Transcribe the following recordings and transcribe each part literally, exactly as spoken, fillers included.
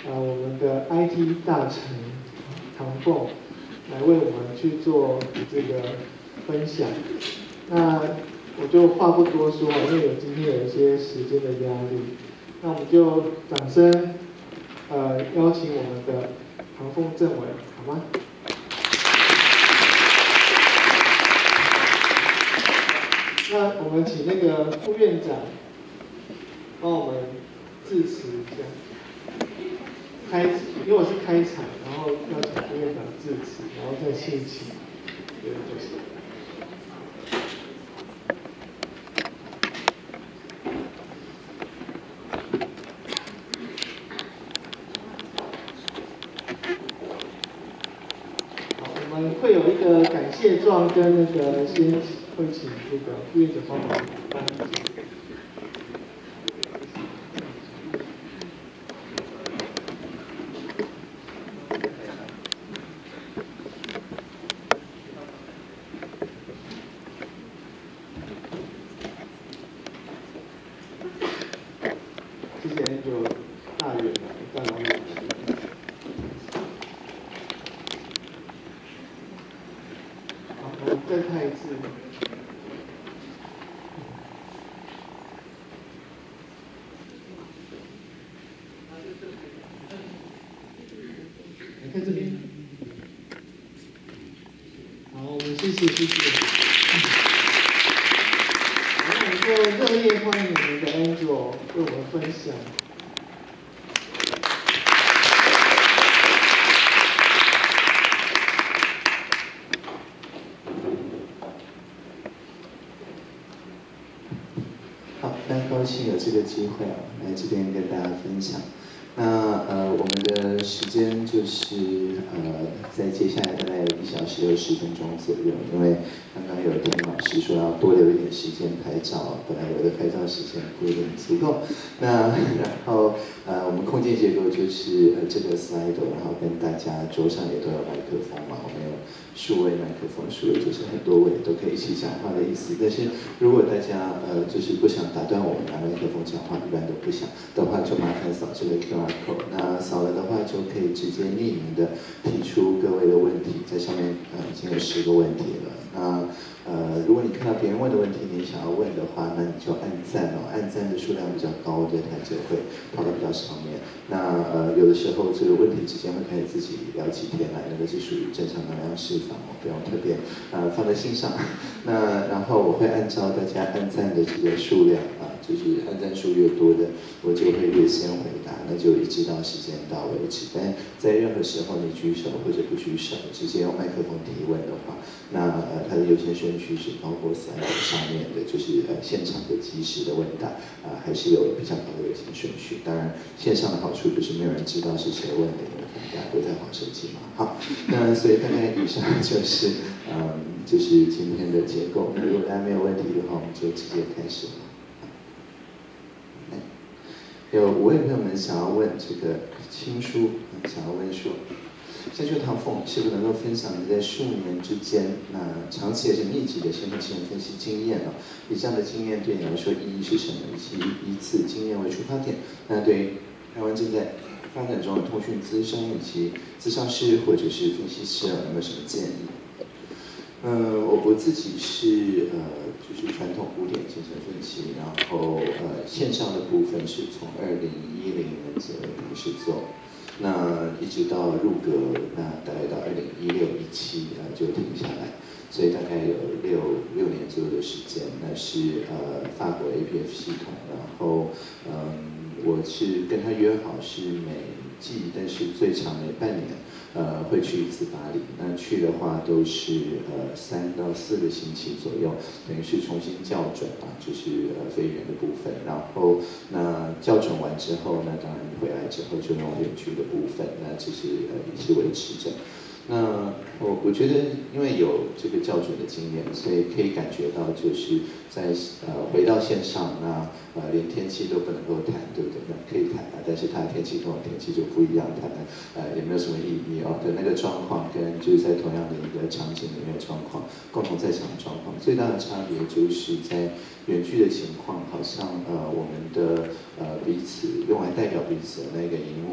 呃我们的 I T 大臣唐凤来为我们去做这个分享。那我就话不多说，因为有今天有一些时间的压力，那我们就掌声呃邀请我们的唐凤政委，好吗？那我们请那个副院长帮我们致辞一下，开，因为我是开场，然后要请副院长致辞，然后再兴起，对，就是。好，我们会有一个感谢状跟那个先会请这个副院长帮忙颁奖。谢谢 Angel 大远大老远。好，我们再看一次。你看这边。好，我们谢谢谢谢。好，那我们就热烈欢迎我们的 Angel 为我们分享。 好，非常高兴有这个机会啊，来这边跟大家分享。那呃，我们的时间就是呃，在接下来大概有一小时六十分钟左右，因为刚刚有听老师说要多留一点时间拍照，本来我的拍照时间不一定足够。那然后呃，我们空间结构就是呃这个 slide， 然后跟大家桌上也都有麦克风嘛，我们有数位麦克风，数位就是很多位都可以一起讲话的意思。但是如果大家呃就是不想打断我们拿麦克风讲话，一般都不想的话，就麻烦扫这个 Q R code。那扫了的话，就可以直接匿名的提出各位的问题，在上面呃已经有十个问题了。那呃，如果你看到别人问的问题，你想要问的话，那你就按赞哦，按赞的数量比较高，这台就会跑到比较上面。那呃，有的时候这个问题之间会可以自己聊几天来，那个是属于正常能量释放，我不用特别呃放在心上。那然后我会按照大家按赞的这个数量啊，就是按赞数越多的，我就会越先回答，那就一直到时间到为止。但在任何时候你举手或者不举手，直接用麦克风提问的话，那呃它的优先顺序是包括slide上面的，就是呃现场的即时的问答啊、呃，还是有比较高的优先顺序。当然线上的好处就是没有人知道是谁问的，因为大家都在滑手机嘛。好，那所以大概以上就是嗯就是今天的结构。那如果大家没有问题的话，我们就直接开始了。有五位朋友们想要问这个亲书，想要问说，先说唐凤是否能够分享你在数年之间，那长期而且密集的生活经验分析经验呢？以这样的经验对你来说意义是什么？以及以此经验为出发点，那对于台湾正在发展中的通讯资深以及咨商师或者是分析师有没有什么建议？呃，我我自己是呃，就是传统古典精神分析，然后呃线上的部分是从二零一零年左右开始做，那一直到入阁，那大概到二零一六一七呃就停下来，所以大概有六六年左右的时间，那是呃法国 A P F 系统，然后嗯我是跟他约好是每季，但是最长每半年。呃，会去一次巴黎。那去的话都是呃三到四个星期左右，等于是重新校准嘛，就是呃飞员的部分。然后那校准完之后，那当然回来之后就用远距的部分，那这是呃一直维持着。那我我觉得，因为有这个校准的经验，所以可以感觉到，就是在呃回到线上，那呃连天气都不能够谈，对不对？那可以谈啊，但是它的天气跟我天气就不一样，谈的呃也没有什么意义哦。的那个状况跟就是在同样的一个场景里面的状况，共同在场的状况，最大的差别就是在远距的情况，好像呃我们的呃彼此用来代表彼此的那个荧幕啊、呃，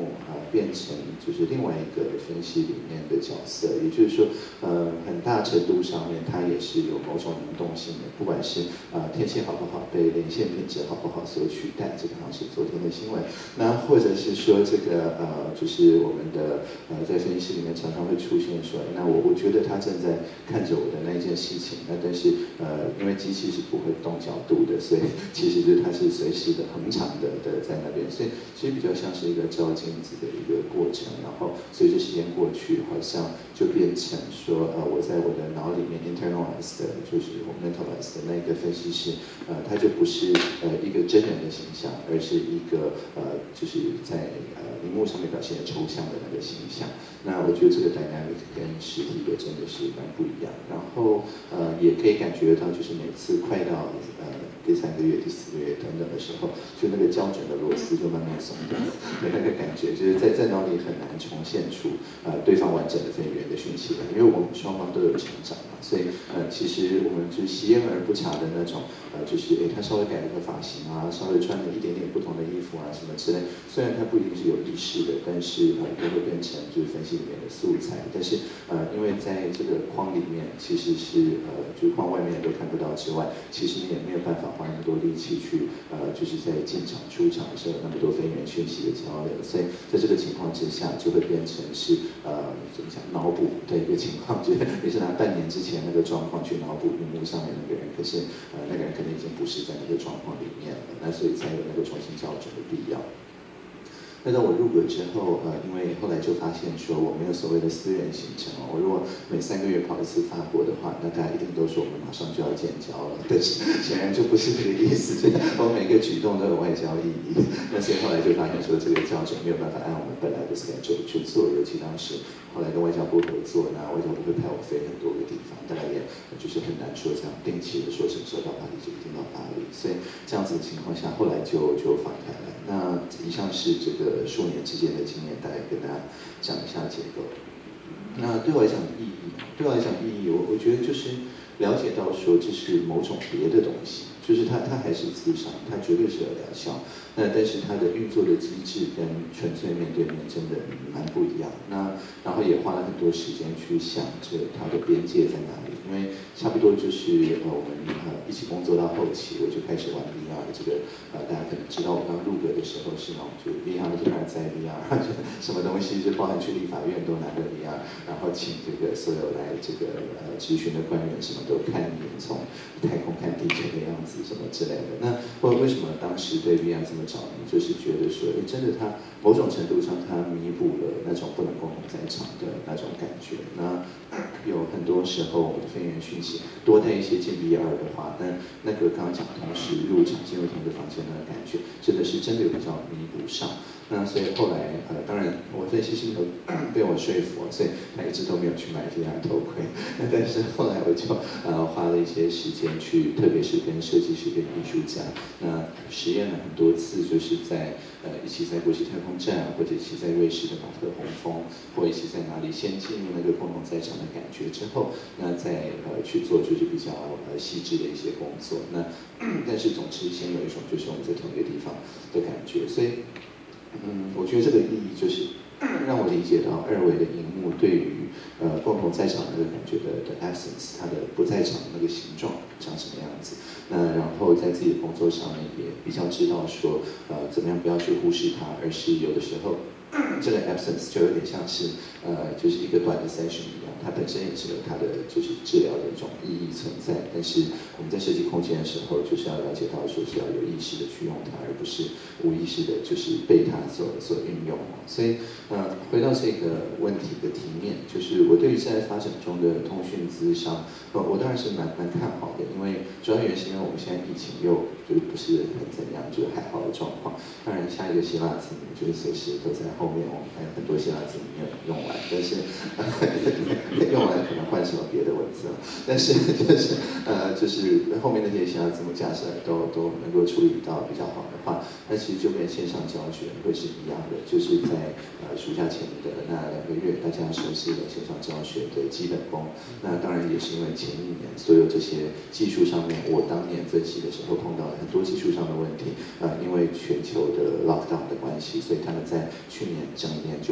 变成就是另外一个分析里面的角色，也就是说，呃，很大程度上面它也是有某种能动性的，不管是呃天气好不好被连线品质好不好所取代，这个好像是昨天的新闻，那或者是说这个呃就是我们的呃在分析里面常常会出现说，那我我觉得他正在看着我的那一件事情，那但是呃因为机器是不会动角度的，所以其实就是它是随时的恒常的的在那边，所以其实比较像是一个照镜子的一个过程，然后随着时间过去，好像就变成说，呃，我在我的脑里面 internalize 的，就是我 mentalize 的那个分析师，呃，他就不是呃一个真人的形象，而是一个呃就是在呃荧幕上面表现的抽象的那个形象。那我觉得这个 dynamic 跟实体的真的是蛮不一样，然后呃也可以感觉到，就是每次快到呃第三个月、第四个月等等的时候，就那个胶卷的螺丝就慢慢松掉的那个感觉，就是在在脑里很难重现出呃对方完整的非语言的讯息来，因为我们双方都有成长嘛，所以呃其实我们就是习焉而不察的那种，呃就是诶他稍微改了个发型啊，稍微穿了一点点不同的衣服啊什么之类，虽然他不一定是有意识的，但是呃都会变成就是分析里面的素材，但是呃因为在这个框里面其实是呃就是框外面都看不到之外，其实你也没有办法花那么多力气去呃就是在进场出场的时候有那么多非语言讯息的交流，所以在这个情况之下就会变成是呃怎么讲脑补的一个情况，就是也是拿半年之前那个状况去脑补荧幕上面那个人，可是呃那个人可能已经不是在那个状况里面了，那所以才有那个重新校准的必要。那到我入阁之后，呃，因为后来就发现说我没有所谓的私人行程哦，我如果每三个月跑一次法国的话，那大家一定都说我们马上就要建交了，但是显然就不是这个意思，就是我每个举动都有外交意义。那所以后来就发现说这个校准没有办法按我们本来的 schedule 去做，尤其当时后来跟外交部合作，那外交部会派我飞很多个地方，大概也就是很难说这样定期的说什么时候到巴黎就一定到巴黎，所以这样子的情况下，后来就就放开了。那以上是这个数年之间的经验，大概跟大家讲一下结构。那对我来讲意义，对我来讲意义，我我觉得就是了解到说这是某种别的东西，就是它它还是自伤，它绝对是有疗效。那但是它的运作的机制跟纯粹面对面真的蛮不一样。那然后也花了很多时间去想着它的边界在哪里，因为差不多就是呃我们呃一起工作到后期，我就开始玩 V R 这个呃大家可能知道我刚入阁的时候是那种就 V R 一而再 V R， 就什么东西就包含去立法院都拿着 V R， 然后请这个所有来这个呃质询的官员什么都看一眼，从太空看地球的样子什么之类的。那为为什么当时对 V R 这么着迷，就是觉得说，哎，真的它某种程度上它弥补了那种不能共同在场的那种感觉。那有很多时候我们的非语言讯息多带一些进 V R 的话，那那个刚刚讲同时入场进入同一个房间的感觉，真的是真的有比较弥补上。那所以后来呃，当然我分析师都被我说服，所以他一直都没有去买 V R 头盔。那但是后来我就呃花了一些时间去，特别是跟设计师跟艺术家，那实验了很多次，就是在呃一起在国际太空站，或者一起在瑞士的马特洪峰，或一起在哪里先进入那个共同在场的感觉之后，那再呃去做就是比较呃细致的一些工作。那但是总之先有一种就是我们在同一个地方的感觉，所以。嗯，我觉得这个意义就是让我理解到二维的荧幕对于呃共同在场的那个感觉的的 absence， 它的不在场的那个形状长什么样子。那然后在自己的工作上面也比较知道说，呃，怎么样不要去忽视它，而是有的时候这个 absence 就有点像是呃就是一个短的 session 一样，它本身也是有它的就是治疗的一种意义存在。但是我们在设计空间的时候，就是要了解到说是要有意识的去用它，而不是无意识的，就是被它所所运用。所以呃，回到这个问题的题面，就是我对于现在发展中的通讯咨商，呃，我当然是蛮蛮看好的，因为主要原因是因为我们现在疫情又就是不是很怎样，就是还好的状况。当然，下一个希腊字母就是随时都在后面，我们还有很多希腊字母没有用完，但是用完可能换什么别的文字了。但是就是呃，就是后面那些希腊字母假设都都能够处理到比较好的话，那其实就跟线上教学会是一样的，就是在呃暑假前的那两个月，大家熟悉了线上教学的基本功。那当然也是因为前一年所有这些技术上面，我当年分析的时候碰到了很多技术上的问题，呃，因为全球的 lockdown 的关系，所以他们在去年整年就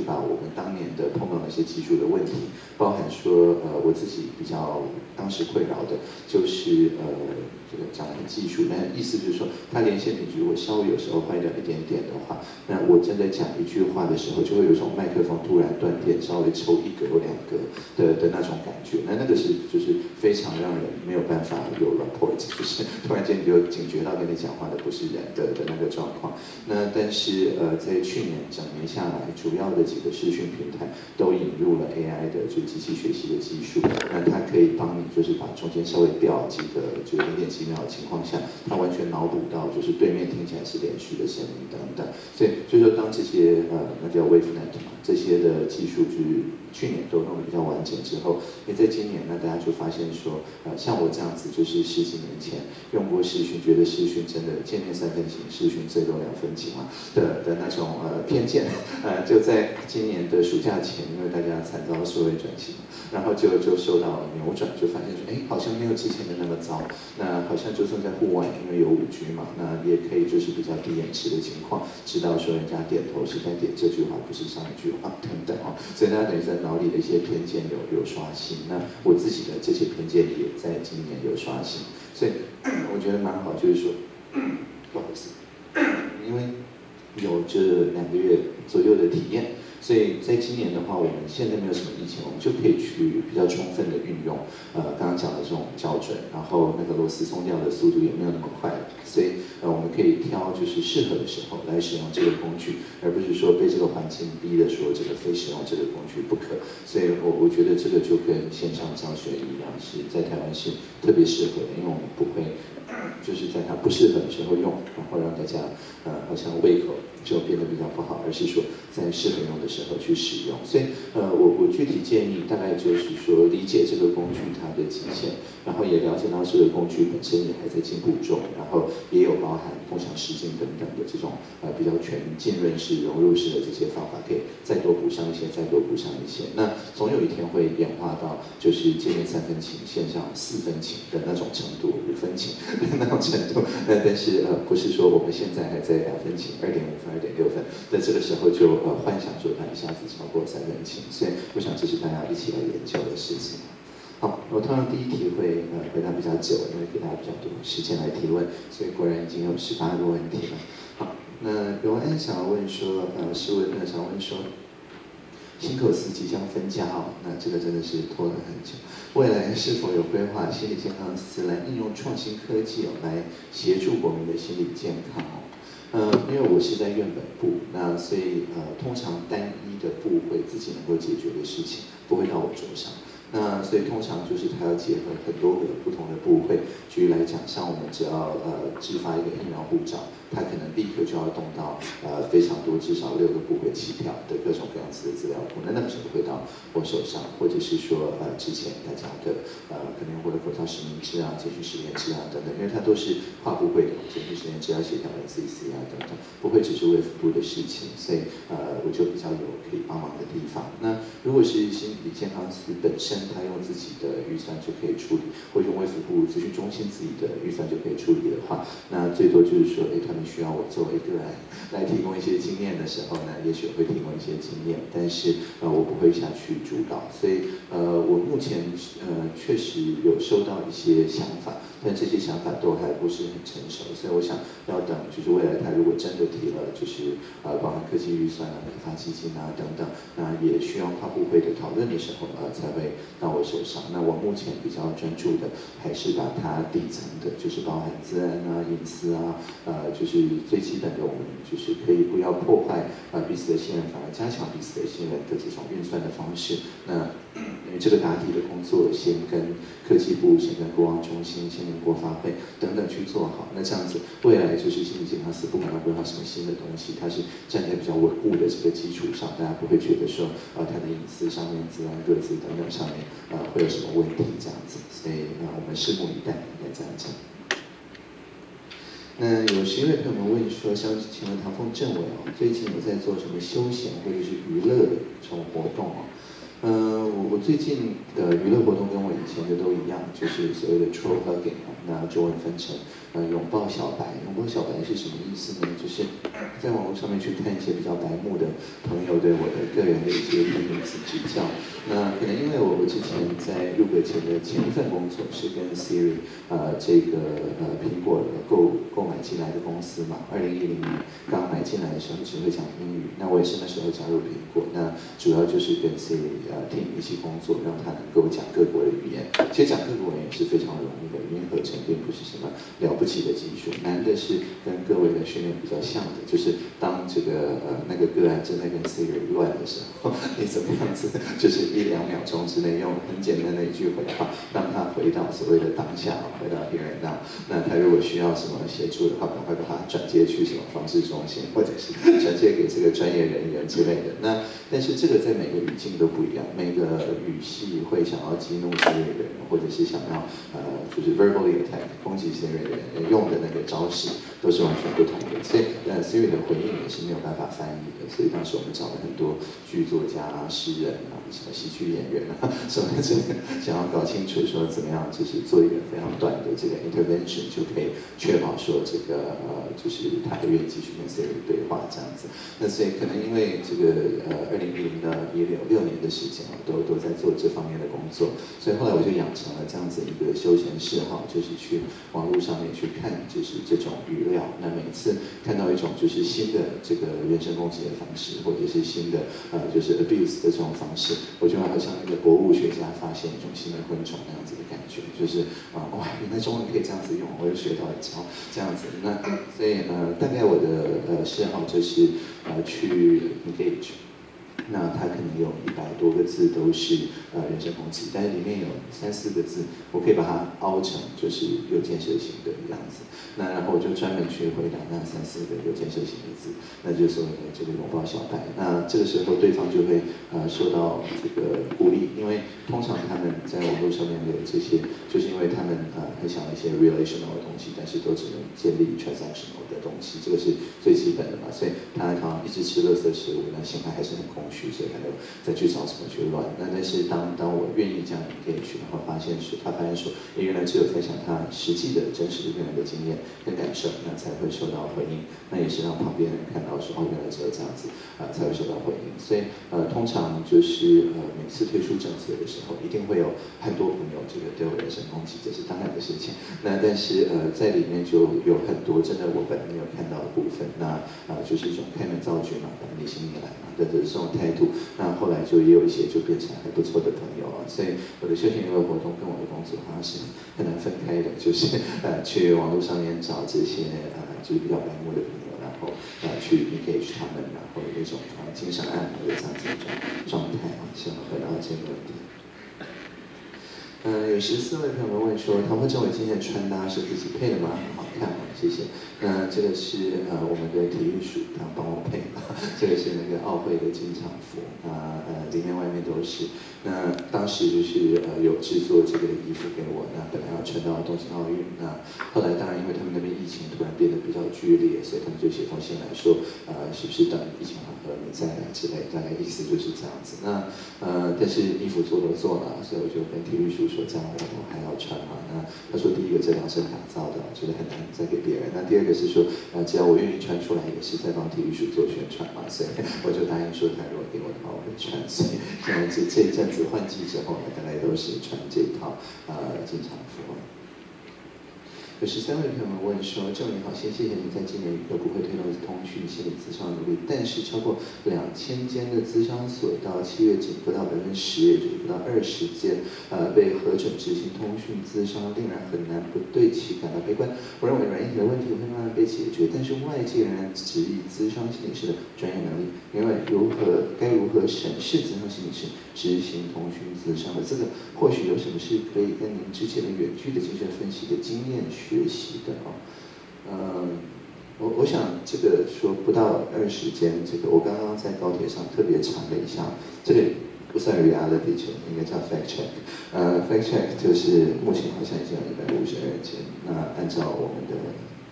把我们当年的碰到的一些技术的问题，包含说呃我自己比较当时困扰的就是呃这个讲完技术，但意思就是说它连线品质如果稍微有时候坏掉一点点的话，那我真的讲一句话的时候，就会有一种麦克风突然断电，稍微抽一格或两格的的那种感觉，那那个是就是非常让人没有办法有 rapport， 就是突然间你就警觉到跟你讲话的不是人的的那个状况。那但是呃在去年整年下来，主要的几个视讯平台都引入了 A I 的就是机器学习的技术，那它可以帮你就是把中间稍微掉几个就是零点几秒的情况下，它完全脑补到就是对面听起来是连续的声音等等。所以就是说当这些呃那叫 WaveNet 嘛，这些的技术就是去年都弄得比较完整之后，因为在今年呢，大家就发现说，呃像我这样子就是十几年前用过视讯，觉得视讯真的见面三分情，视讯最多两分情嘛的的那种呃偏见，呃就在今年的暑假前，因为大家惨遭数位转型，然后就就受到扭转，就发现说，哎，好像没有之前的那么糟。那好像就算在户外，因为有五 G 嘛，那也可以就是比较低延迟的情况，知道说人家点头是在点这句话，不是上一句话等等哦。所以大家等于在脑里的一些偏见有有刷新。那我自己的这些偏见也在今年有刷新，所以我觉得蛮好，就是说，不好意思，因为有这两个月左右的体验。所以在今年的话，我们现在没有什么疫情，我们就可以去比较充分的运用，呃，刚刚讲的这种校准，然后那个螺丝松掉的速度也没有那么快，所以呃，我们可以挑就是适合的时候来使用这个工具，而不是说被这个环境逼的说这个非使用这个工具不可。所以我我觉得这个就跟线上教学一样，是在台湾是特别适合的，因为我们不会就是在它不适合的时候用，然后让大家呃好像胃口就变得比较不好，而是说在适合用的时候去使用。所以呃我我具体建议大概就是说理解这个工具它的极限，然后也了解到这个工具本身也还在进步中，然后也有包含共享实境等等的这种呃比较全浸润式、融入式的这些方法，可以再多补上一些，再多补上一些。那总有一天会演化到就是界面三分情，线上四分情的那种程度，五分情的那种程度。那但是呃不是说我们现在还在两分情、二点五分、二点六分，那这个时候就呃幻想说它一下子超过三分情，所以我想这是大家一起来研究的事情。好，我通常第一题会呃回答比较久，因为给大家比较多时间来提问，所以果然已经有十八个问题了。好，那刘安想要问说，呃，试问呢想问说，新口司即将分家哦，那这个真的是拖了很久。未来是否有规划心理健康司来应用创新科技哦，来协助国民的心理健康哦？呃，因为我是在院本部，那所以呃，通常单一的部会自己能够解决的事情，不会到我桌上。那所以通常就是它要结合很多个不同的部会。举例来讲，像我们只要呃制发一个疫苗护照，它可能立刻就要动到呃非常多，至少六个部会起跳的各种各样子的资料库。那那个时候会到我手上，或者是说呃之前大家的呃可能会口罩实名制啊、监训实验制啊等等，因为它都是跨部会的，监训实验制要协调 N C C 啊等等，不会只是卫福部的事情，所以呃我就比较有可以帮忙的地方。那如果是心理健康司本身，他用自己的预算就可以处理，或用卫福部资讯中心自己的预算就可以处理的话，那最多就是说，哎，他们需要我作为个案来提供一些经验的时候呢，也许会提供一些经验，但是呃，我不会下去主导，所以呃，我目前呃确实有收到一些想法，但这些想法都还不是很成熟，所以我想要等，就是未来他如果真的提了，就是呃，包含科技预算啊、开发基金啊等等，那也需要跨部会的讨论的时候，呃，才会到我手上。那我目前比较专注的还是把它底层的，就是包含资安啊、隐私啊，呃，就是最基本的，我们就是可以不要破坏呃彼此的信任，反而加强彼此的信任的这种运算的方式。那因为这个答题的工作，先跟科技部、先跟国防中心、先跟国发会等等去做好。那这样子，未来就是心理健康司不管要规划什么新的东西，它是站在比较稳固的这个基础上，大家不会觉得说，呃，它的隐私上面、自然各自等等上面，呃，会有什么问题这样子。所以，呃，我们拭目以待，应该这样讲。那有十位朋友们问说，想请问唐凤政委哦，最近有在做什么休闲或者是娱乐的这种活动哦？呃，我我我最近的娱乐活动跟我以前的都一样，就是所谓的 troll hugging， 那中文分成呃拥抱小白。拥抱小白是什么意思呢？就是在网络上面去看一些比较白目的朋友对我的个人的一些批评指教。那可能因为我我之前在入格前的前一份工作是跟 Siri 呃这个呃苹果购购买进来的公司嘛，二零一零年刚买进来的时候只会讲英语，那我也是那时候加入苹果，那主要就是跟 Siri 呃 team 一起工作，让他能够讲各国的语言。其实讲各国语言是非常容易的，语音合成并不是什么了不起的技术，难的是跟各位的训练比较像的，就是当这个呃那个个案正在跟 Siri 乱的时候，你怎么样子，就是一两秒钟之内用很简单的一句回话，让他回到所谓的当下，回到 here and now。那他如果需要什么协助的话，赶快把他转接去什么方式中心，或者是转接给这个专业人员之类的。那但是这个在每个语境都不一样，每个语系会想要激怒 Siri 的人，或者是想要呃就是 verbally attack 攻击 Siri 的人用的那个招式都是完全不同的，所以呃 Siri 的回应也是没有办法翻译的。所以当时我们找了很多剧作家啊、诗人啊、什么喜剧演员啊什么之类的，想要搞清楚说怎么样就是做一个非常短的这个 intervention 就可以确保说这个呃就是他愿意继续跟 Siri 对话这样子。那所以可能因为这个呃二零一零到一六六年的时间啊，都都在做这方面的工作，所以后来我就养成了这样子一个休闲嗜好，就是去网络上面去看就是这种语料。那每次看到一种就是新的这个人身攻击的方式，或者是新的呃就是 abuse 的这种方式，我就好像那个博物学家发现一种新的昆虫那样子的感觉，就是啊、呃、哇，原来中文可以这样子用，我又学到一招这样子。那所以呃大概我的呃嗜好就是呃去 engage。那它可能有一百多个字都是呃人身攻击，但是里面有三四个字，我可以把它凹成就是有建设性的样子。那然后我就专门去回答那三四个有建设性的字，那就是所谓的这个拥抱小白。那这个时候对方就会呃受到这个鼓励，因为通常他们在网络上面的这些，就是因为他们呃很想要一些 relational 的东西，但是都只能建立 transactional 的东西，这个是最基本的嘛。所以他常常一直吃垃圾食物，那心态还是很空虚，所以他就再去找什么去乱。那但是当当我愿意这样 engage， 然后发现是他发现说，原来只有分享他实际的真实的个人的经验跟感受，那才会受到回应。那也是让旁边人看到说，哦，原来只有这样子啊、呃，才会受到回应。所以呃，通常就是呃，每次推出政策的时候，一定会有很多朋友这个对我人身攻击，这是当然的事情。那但是呃，在里面就有很多真的我本来没有看到的部分。那呃，就是一种开门造句嘛，把你心里来嘛的这种态度。那后来就也有一些就变成还不错的朋友啊。所以我的休闲娱乐活动跟我的工作好像是很难分开的，就是呃，去网络上面找这些呃，就是比较白目的朋友，然后呃，去 engage 他们，然后有一种呃精神按摩的这样子一种状态啊。希望回答这个问题。呃，有十四位朋友们问说，唐慧政委今天的穿搭是自己配的吗？很好看哦，谢谢。那这个是呃我们的体育署他帮我配的，这个是那个奥会的进场服，那呃里面外面都是。那当时就是呃有制作这个衣服给我，那本来要穿到东京奥运，那后来当然因为他们那边疫情突然变得比较剧烈，所以他们就写封信来说，呃是不是等疫情缓和你再来之类，大概意思就是这样子。那呃但是衣服做都做了，所以我就跟体育署说，这样我都还要穿嘛。那他说第一个这量身打造的，觉得很难再给别人。那第二个是说，呃只要我愿意穿出来，也是在帮体育署做宣传嘛，所以我就答应说，他如果给我的话，我会穿。所以现在这这一阵子换季之后呢，大概都是穿这一套呃进场服。有十三位朋友们问说，郑你好，先谢谢您在今年都不会推动通讯心理咨商努力，但是超过两千间的咨商所到七月仅不到百分之十，也就是不到二十间，呃被核准执行通讯咨商，令人很难不对其感到悲观。我认为软硬体的问题会慢慢被解决，但是外界仍然质疑咨商心理师的专业能力，因为如何该如何审视咨商心理师执行通讯咨商的这个，或许有什么是可以跟您之前的远距的精神分析的经验学习的哦。嗯，我我想这个说不到二十间，这个我刚刚在高铁上特别查了一下，这个不算 reality check， 应该叫 fact check。呃 ，fact check 就是目前好像已经有一百五十二间。那按照我们的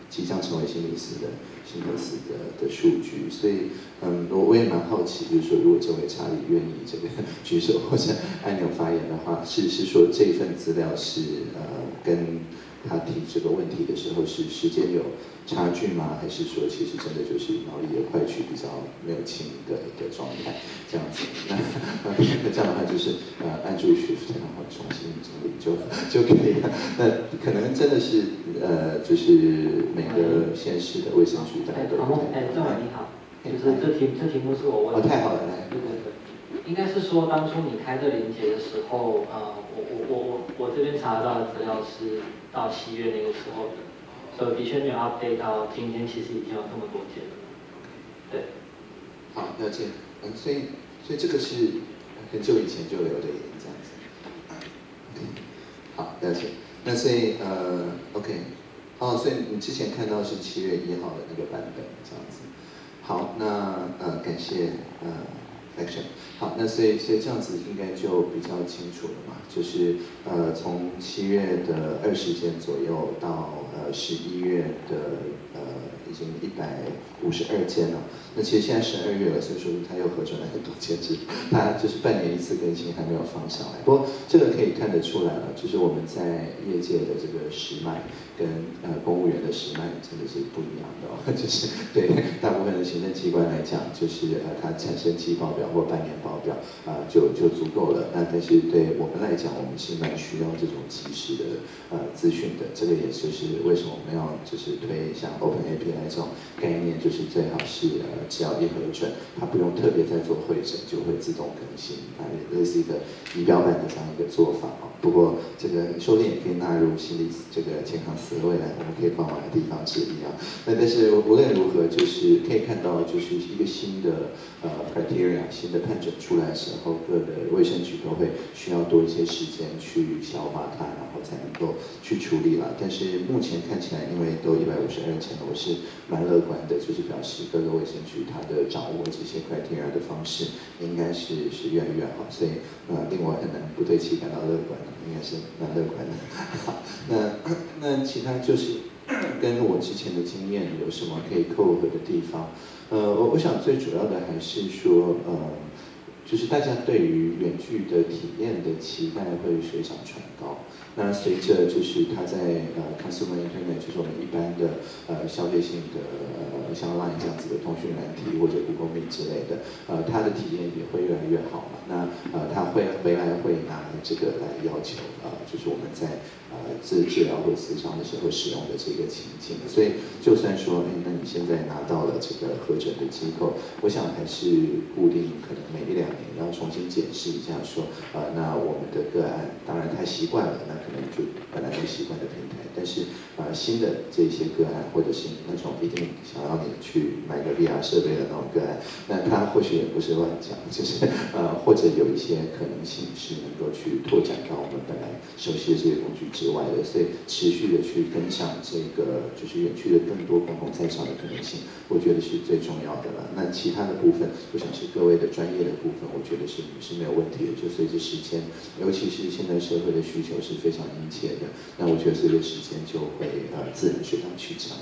即将成为辛普斯的辛普斯的的数据，所以嗯，我我也蛮好奇，就是说，如果这位查理愿意这个举手或者按钮发言的话，是是说这份资料是呃跟他提这个问题的时候是时间有差距吗？还是说其实真的就是脑力的快取比较没有清的的状态这样子？那那这样的话就是呃按住 Shift 然后重新整理就就可以了。那可能真的是呃就是每个县市的卫生局大概都有。 哎，郑伟你好，就是这题这题目是我问的。 哦，太好了，来。 对对对。应该是说，当初你开这连结的时候，呃，我我我我我这边查到的资料是到七月那个时候的，所以的确没有 update 到今天，其实已经有这么多件了。对。 好，了解。嗯，所以所以这个是很久以前就留的言，这样子。OK， 好，了解。那所以呃 ，OK， 哦，所以你之前看到是七月一号的那个版本，这样子。好，那呃，感谢呃。Action， 好，那所以所以这样子应该就比较清楚了嘛，就是呃从七月的二十件左右到呃十一月的呃已经一百五十二件了。那其实现在十二月了，所以说它又核准了很多件，是它就是半年一次更新，还没有放上来。不过这个可以看得出来了，就是我们在业界的这个时脉跟呃公务员的时脉真的是不一样的哦，就是对大部分的行政机关来讲，就是呃它产生季报表或半年报表啊、呃、就就足够了。那但是对我们来讲，我们是蛮需要这种及时的呃资讯的。这个也就是为什么我们要就是推像 Open A P I 这种概念，就是最好是呃只要一核准，它不用特别再做会诊，就会自动更新啊，类似一个仪表板的这样一个做法哦。不过这个收敛也可以纳入心理这个健康思维来我们可以帮忙的地方之一啊。那但是无论如何，就是可以看到，就是一个新的呃 criteria 新的判准出来的时候，各的卫生局都会需要多一些时间去消化它，然后才能够去处理了。但是目前看起来，因为都一百五十二件了，我是蛮乐观的，就是表示各个卫生局它的掌握这些 criteria 的方式应该是是越来越好，所以呃令我很难不对其感到乐观，应该是蛮乐观的。好，那那其他就是跟我之前的经验有什么可以扣合的地方？呃，我我想最主要的还是说，呃，就是大家对于远距的体验的期待会水涨船高。那随着就是它在呃 consumer internet， 就是我们一般的呃消费性的呃像 Line 这样子的通讯软体或者 Google Meet 之类的，呃，它的体验也会越来越好嘛。那呃，它会回来会拿这个来要求呃，就是我们在呃治治疗或咨商的时候使用的这个情境。所以就算说，哎，那你现在拿到了这个核准的机构，我想还是固定可能每一两年要重新检视一下说，呃，那我们的个案，当然他习惯了，那可能就本来就习惯的平台，但是呃新的这些个案，或者是那种一定想要你去买个 V R 设备的那种个案，那他或许也不是乱讲，就是呃或者有一些可能性是能够去拓展到我们本来熟悉的这些工具之外的，所以持续的去跟上这个就是远距的更多公共在场的可能性，我觉得是最重要的了。那其他的部分，我想是各位的专业的部分，我觉得是是没有问题的。就随着时间，尤其是现在社会的需求是非常殷切的，那我觉得随着时间就会呃自然水涨渠成。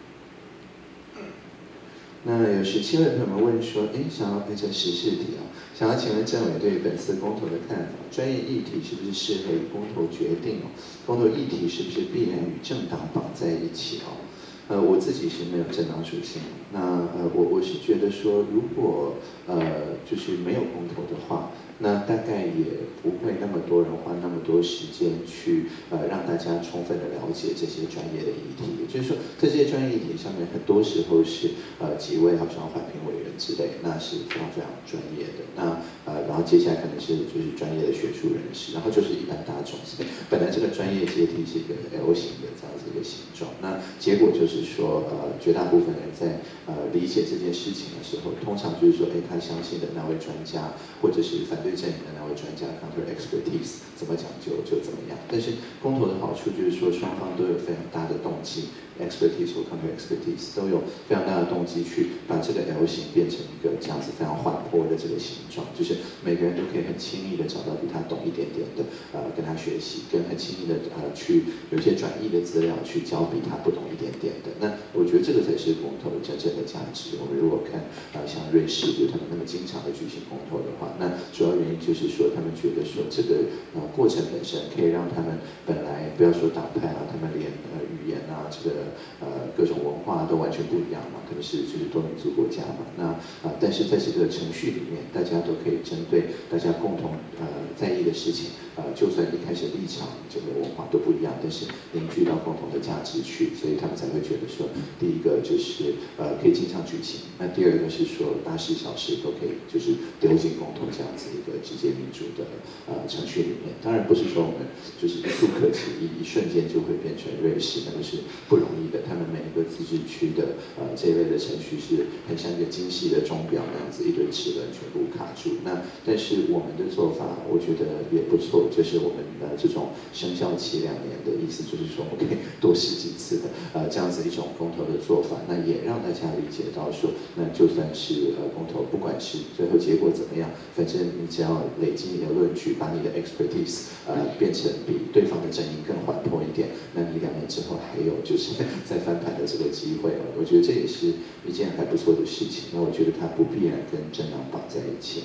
那有十七位朋友们问说，哎，想要变成时事题啊，想要请问政委对于本次公投的看法，专业议题是不是适合以公投决定哦？公投议题是不是必然与政党绑在一起哦？呃，我自己是没有政党属性，那呃，我我是觉得说，如果呃就是没有公投的话，那大概也不会那么多人花那么多时间去呃让大家充分的了解这些专业的议题。也就是说，在这些专业议题上面，很多时候是呃几位好像环评委员之类，那是非常非常专业的。那呃，然后接下来可能是就是专业的学术人士，然后就是一般大众。所以本来这个专业阶梯是一个 L 型的这样子一个形状，那结果就是说，呃，绝大部分人在呃理解这件事情的时候，通常就是说，哎，他相信的那位专家，或者是反对阵营的那位专家 counter expertise 怎么讲就就怎么样。但是公投的好处就是说，双方都有非常大的动机 ，expertise 或 counter expertise 都有非常大的动机去把这个 L 型变成一个这样子非常缓坡的这个形状，就是每每个人都可以很轻易的找到比他懂一点点的，呃，跟他学习，跟很轻易的呃去有些转译的资料去教比他不懂一点点的。那我觉得这个才是公投真正的价值。我们如果看呃像瑞士，就他们那么经常的举行公投的话，那主要原因就是说他们觉得说这个呃过程本身可以让他们本来不要说党派啊，他们连呃语言啊这个呃各种文化都完全不一样嘛，特别是就是多民族国家嘛。那啊、呃，但是在这个程序里面，大家都可以针对大家共同呃在意的事情，呃，就算一开始立场这个文化都不一样，但是凝聚到共同的价值去，所以他们才会觉得说，第一个就是呃可以经常举行，那第二个是说大事小事都可以就是丢进共同这样子一个直接民主的呃程序里面。当然不是说我们就是一触可及，一一瞬间就会变成瑞士，那个是不容易的。他们每一个自治区的呃这一类的程序是很像一个精细的钟表那样子，一堆齿轮全部卡住。那但是我们的做法，我觉得也不错，就是我们的这种生效期两年的意思，就是说我们可以多试几次的呃这样子一种公投的做法，那也让大家理解到说，那就算是呃公投，不管是最后结果怎么样，反正你只要累积你的论据，把你的 expertise 呃变成比对方的阵营更缓迫一点，那你两年之后还有就是再翻盘的这个机会了。我觉得这也是一件还不错的事情。那我觉得它不必然跟政党绑在一起。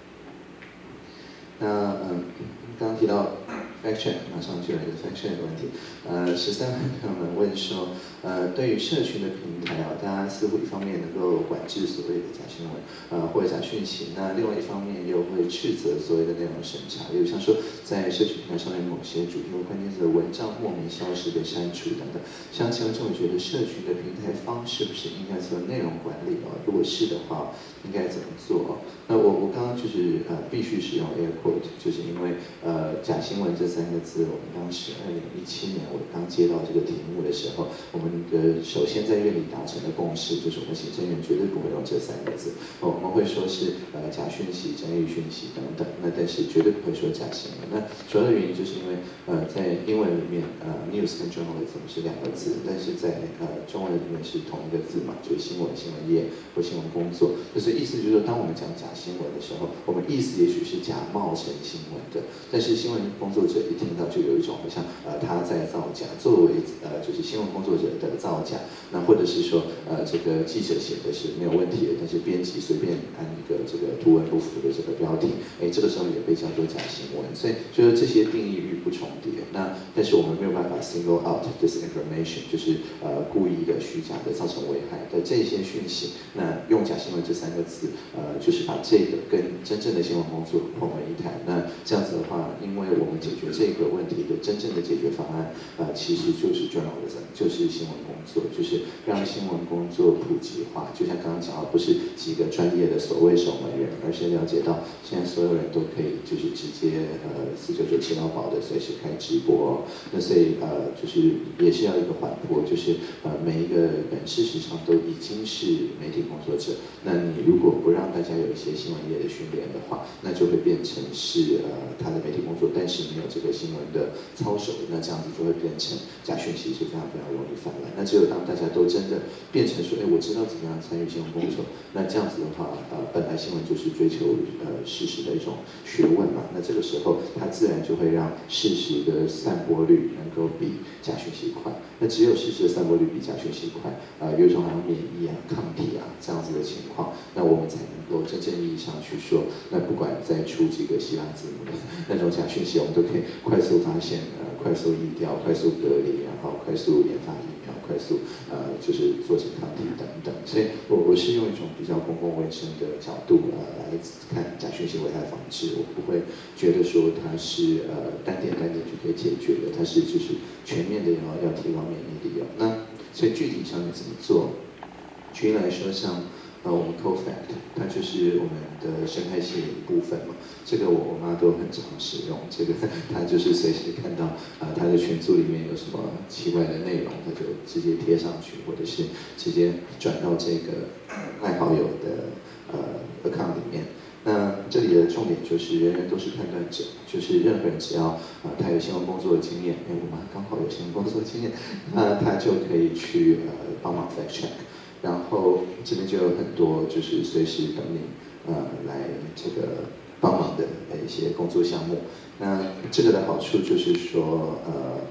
那嗯，刚刚提到 fact check， 马上就有一个 fact check 的问题。呃，十三位朋友们问说，呃，对于社群的平台啊，大家似乎一方面能够管制所谓的假新闻，呃，或者假讯息，那另外一方面又会斥责所谓的内容审查，例如像说在社群平台上面某些主题或关键字的文章莫名消失、被删除等等。像请问这种觉得社群的平台方是不是应该做内容管理哦？如果是的话，应该怎么做？那我我刚刚就是呃必须使用 air quote， 就是因为呃假新闻这三个字，我们当时二零一七年我刚接到这个题目的时候，我们的首先在院里达成的共识就是我们行政院绝对不会用这三个字，哦、我们会说是呃假讯息、争议讯息等等，那但是绝对不会说假新闻。那主要的原因就是因为呃在英文里面呃 news 跟 journalism 是两个字，但是在呃中文里面是同一个字嘛，就是新闻、新闻业或新闻工作，就是意思就是说，当我们讲假新闻的时候，我们意思也许是假冒成新闻的，但是新闻工作者一听到就有一种好像呃他在造假，作为呃就是新闻工作者的造假，那或者是说呃这个记者写的是没有问题的，但是编辑随便按一个这个图文不符的这个标题，哎，这个时候也被叫做假新闻，所以就是这些定义域不重叠。那但是我们没有办法 single out disinformation， 就是呃故意的虚假的造成危害的这些讯息，那用假新闻这三个字。呃，就是把这个跟真正的新闻工作混为一谈。那这样子的话，因为我们解决这个问题的真正的解决方案，呃，其实就是 journalism， 就是新闻工作，就是让新闻工作普及化。就像刚刚讲到，不是几个专业的所谓守门员，而是了解到现在所有人都可以就是直接呃四九九吃到饱的随时开直播。那所以呃，就是也是要一个缓坡，就是呃每一个人事实上都已经是媒体工作者，那你如果不让大家有一些新闻业的训练的话，那就会变成是呃他的媒体工作，但是没有这个新闻的操守，那这样子就会变成假讯息是非常非常容易泛滥。那只有当大家都真的变成说，哎，我知道怎么样参与新闻工作，那这样子的话，呃，本来新闻就是追求呃事实的一种学问嘛，那这个时候它自然就会让事实的散播率能够比假讯息快。那只有事实的散播率比假讯息快，呃，有一种好像免疫啊、抗体啊这样子的情况，那我们才能够真正意义上去说，那不管再出几个希腊字母的那种假讯息，我们都可以快速发现，呃，快速疫调、快速隔离，然后快速研发疫苗，快速呃就是做成抗体等等。所以我我是用一种比较公共卫生的角度呃来看假讯息危害防治，我不会觉得说它是呃单点单点就可以解决的，它是就是全面的要要提高免疫力哦。那所以具体上面怎么做？举例来说，像呃我们 CoFact， 它就是我们的生态系的一部分嘛。这个我我妈都很常使用，这个她就是随时看到啊、呃、她的群组里面有什么奇怪的内容，她就直接贴上去，或者是直接转到这个赖好友的呃 account 里面。那这里的重点就是人人都是判断者，就是任何人只要呃他有新闻工作的经验，哎，我妈刚好有新闻工作经验，那他就可以去呃帮忙 fact check， 然后这边就有很多就是随时等你呃来这个帮忙一些工作项目。那这个的好处就是说，呃，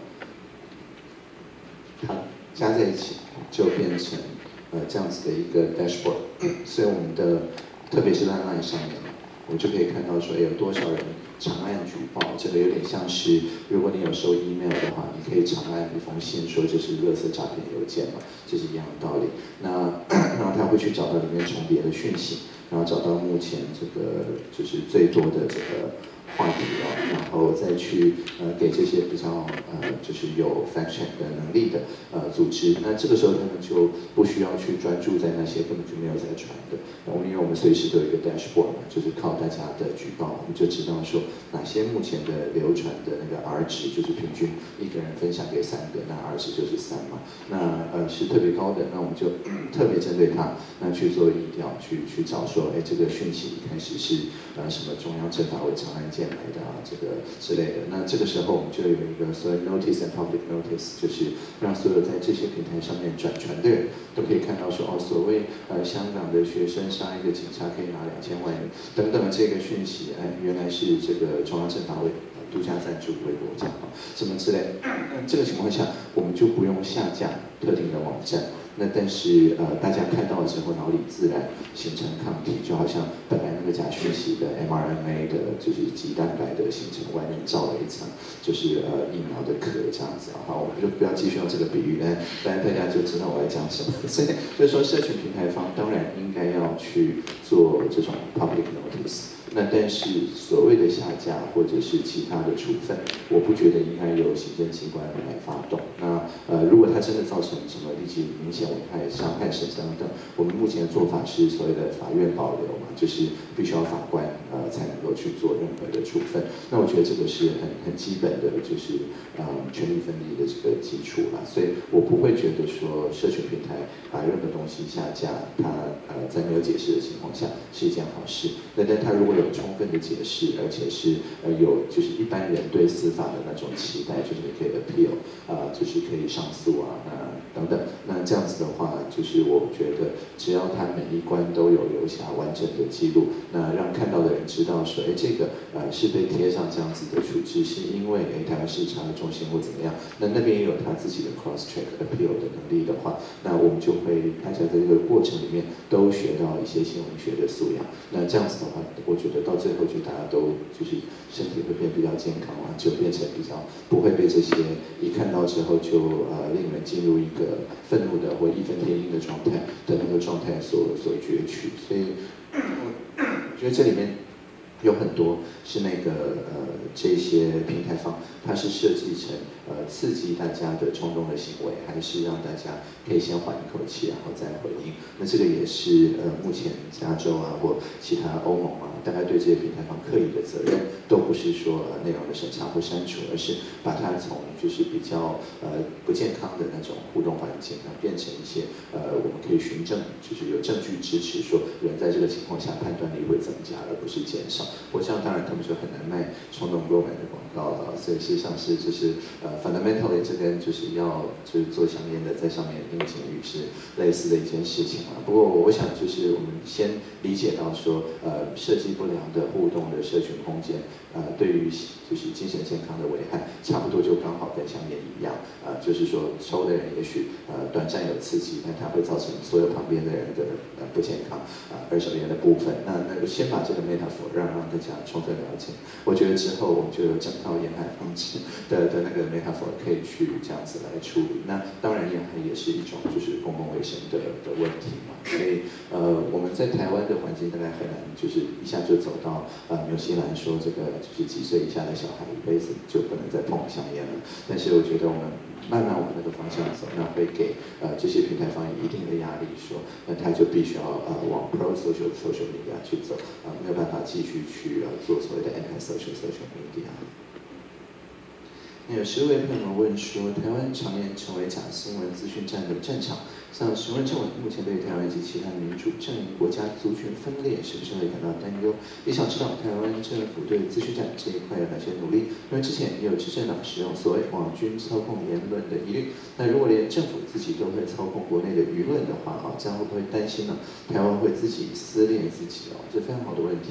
它加在一起就变成呃这样子的一个 dashboard， 所以我们的特别是在 LINE 上面，我们就可以看到说有多少人长按举报，这个有点像是如果你有收 email 的话，你可以长按一封信说这是垃圾诈骗邮件嘛，这是一样的道理。那然后他会去找到里面重叠的讯息，然后找到目前这个就是最多的这个话题哦，然后再去呃给这些比较呃就是有 fact check 的能力的呃组织，那这个时候他们就不需要去专注在那些根本就没有在传的，我们因为我们随时都有一个 dashboard 嘛，就是靠大家的举报，我们就知道说哪些目前的流传的那个 R 值，就是平均一个人分享给三个，那 R 值就是三嘛，那呃是特别高的，那我们就特别针对它，那去做疫调，去去找说，哎这个讯息一开始是呃什么中央政法委长案件来的啊，这个之类的。那这个时候我们就有一个所谓 notice and public notice， 就是让所有在这些平台上面转传的人都可以看到说，哦，所谓呃香港的学生杀一个警察可以拿两千万元等等的这个讯息，哎，原来是这个中央政法委独家赞助微博讲啊，什么之类。这个情况下，我们就不用下架特定的网站。那但是呃，大家看到了之后，脑里自然形成抗体，就好像本来那个假讯息的 M R N A 的，就是肌蛋白的形成，外面罩了一层，就是呃疫苗的壳这样子。好，我们就不要继续用这个比喻，但但大家就知道我在讲什么。所以就是说，社群平台方当然应该要去做这种 public notice。那但是所谓的下架或者是其他的处分，我不觉得应该由行政机关来发动。那呃，如果它真的造成什么立即明显危害、伤害、损伤等，我们目前的做法是所谓的法院保留嘛，就是必须要法官呃才能够去做任何的处分。那我觉得这个是很很基本的，就是呃权利分立的这个基础啦。所以我不会觉得说社群平台把任何东西下架，它呃在没有解释的情况下是一件好事。那但它如果有充分的解释，而且是呃有就是一般人对司法的那种期待，就是你可以 appeal， 啊、呃，就是可以上诉啊，那等等。那这样子的话，就是我觉得只要他每一关都有留下完整的记录，那让看到的人知道说，哎，这个呃是被贴上这样子的处置，是因为哎台湾视察的中心或怎么样，那那边也有他自己的 cross check appeal 的能力的话，那我们就会大家在这个过程里面都学到一些新闻学的素养。那这样子的话，我觉得到最后就大家都就是身体会变比较健康嘛，就变成比较不会被这些一看到之后就呃令人进入一个愤怒的或义愤填膺的状态的那个状态所所攫取。所以我觉得这里面有很多是那个呃这些平台方，它是设计成呃刺激大家的冲动的行为，还是让大家可以先缓一口气，然后再回应。那这个也是呃目前加州啊或其他欧盟啊，大概对这些平台方刻意的责任，都不是说呃内容的审查或删除，而是把它从就是比较呃不健康的那种互动环境，那变成一些呃我们可以循证，就是有证据支持说人在这个情况下判断力会增加，而不是减少。我这样当然他们就很难卖冲动购买的广告了，所以事实上是就是呃 fundamentally 这边就是要就是做香烟的在上面应警语是类似的一件事情嘛。不过我想就是我们先理解到说呃设计不良的互动的社群空间，呃对于就是精神健康的危害，差不多就刚好跟香烟一样，呃就是说抽的人也许呃短暂有刺激，但它会造成所有旁边的人的呃不健康啊、呃、二手烟的部分。那那先把这个 metaphor 让让大家充分了解，我觉得之后我们就有整套沿海防治的的那个 metaphor 可以去这样子来处理。那当然沿海也是一种就是公共卫生的的问题嘛，所以呃我们在台湾的环境大概很难就是一下就走到呃纽西兰说这个就是几岁以下的小孩一辈子就不能再碰香烟了。但是我觉得我们慢慢往那个方向走，那会给呃这些平台方一定的压力，说那他就必须要呃往 pro social social media 去走，啊、呃、没有办法继续去呃做所谓的 anti social social media。那有十位朋友们问说，台湾常年成为假新闻资讯战的战场，像询问政委目前对台湾及其他民主阵营国家族群分裂是不是会感到担忧？也想知道台湾政府对资讯战这一块有哪些努力？因为之前也有执政党使用所谓网军操控言论的疑虑，那如果连政府自己都会操控国内的舆论的话，啊，这样会不会担心呢？台湾会自己撕裂自己哦？这非常好的问题。